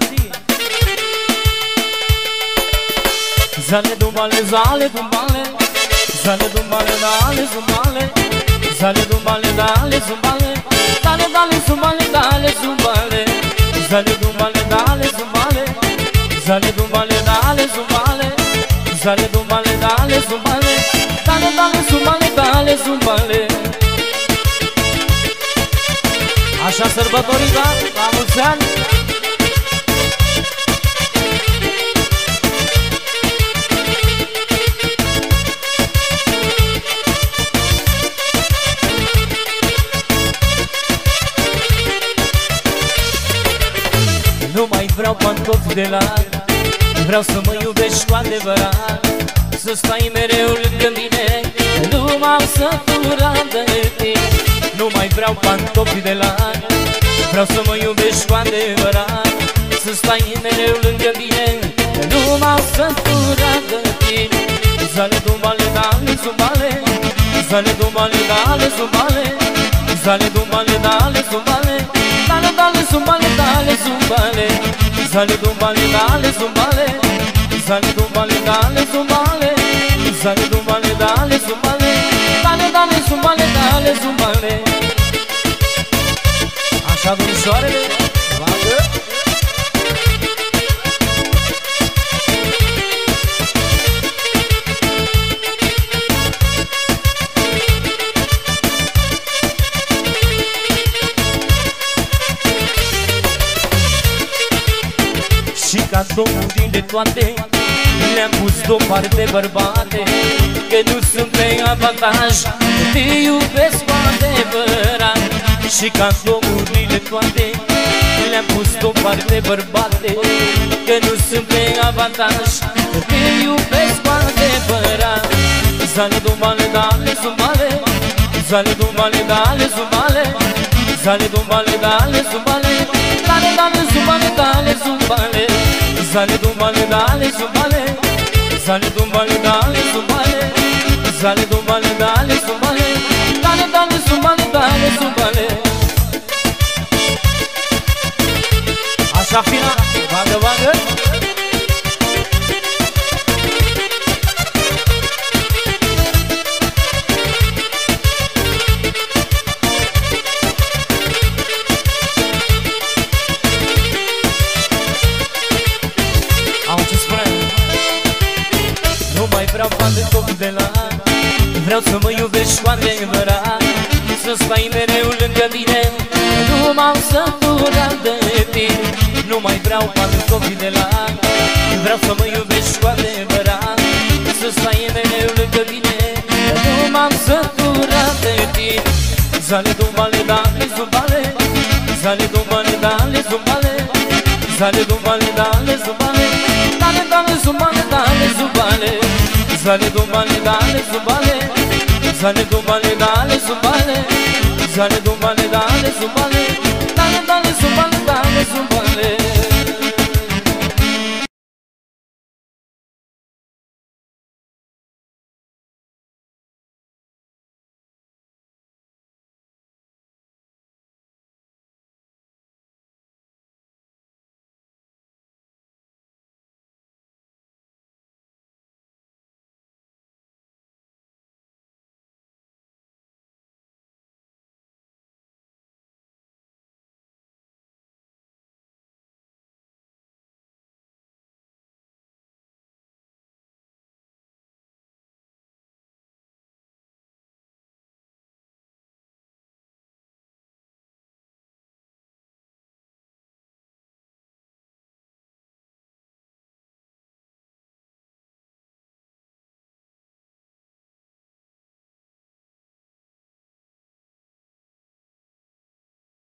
Zale dumbale, zale dumbale, zale dumbale, dale zumbale, zale dumbale, dale zumbale, dale dale zumbale, dale zumbale, zale dumbale, dale zumbale, zale dumbale, dale zumbale, zale dumbale, dale zumbale, dale dale zumbale, dale zumbale. Așa sărbătorită, la mulți ani. Nu mai vreau pantofi de lar, vreau să mă iubești cu adevărat, să stai mereu lângă mine, nu m-am săturat de tine. Nu mai vreau pantofi de lar, vreau să mă iubești cu adevărat, să stai mereu lângă mine, nu m-am săturat de tine. Zale dumbale, dale zumbale, zale dumbale, dale zumbale, zale dumbale, dale zumbale, dale dale zumbale, dale zumbale, zale dumbale, dale zumbale, zale dumbale, dale zumbale, zale dumbale, dale zumbale, dale dale zumbale, dale zumbale. Așa, domnișoarele, bagă! Și ca domnule toate le-am pus deoparte, bărbate, că nu sunt pe avantaj, te iubesc cu adevărat. Și ca domnurile toate le-am pus deoparte, bărbate, că nu sunt pe avantaj, te iubesc cu adevărat. Zale dumbale, dale zumbale, zale dumbale, dale zumbale, zale dumbale, dale zumbale, dale dale zumbale, dale zumbale, zale dumbale, dale zumbale, zale dumbale, dale zumbale, zale dumbale, dale zumbale, dale dale zumbale, dale zumbale. Așa fina, bagă, bagă. copii de la. Vreau să mă iubești cu adevărat, să stai mereu lângă tine. Nu m-am săturat de tine, nu mai vreau patru copii de la. Vreau să mă iubești cu adevărat, să stai mereu lângă tine. Nu m-am săturat de tine. Zale dumbale, dale zumbale, zale dumbale, dale zumbale, zale dumbale, dale zumbale, dale dale zumbale, dale zumbale, zale dumbale, dale zumbale, zale dumbale, dale zumbale, zale dumbale, dale zumbale, dale dale zumbale, dale zumbale.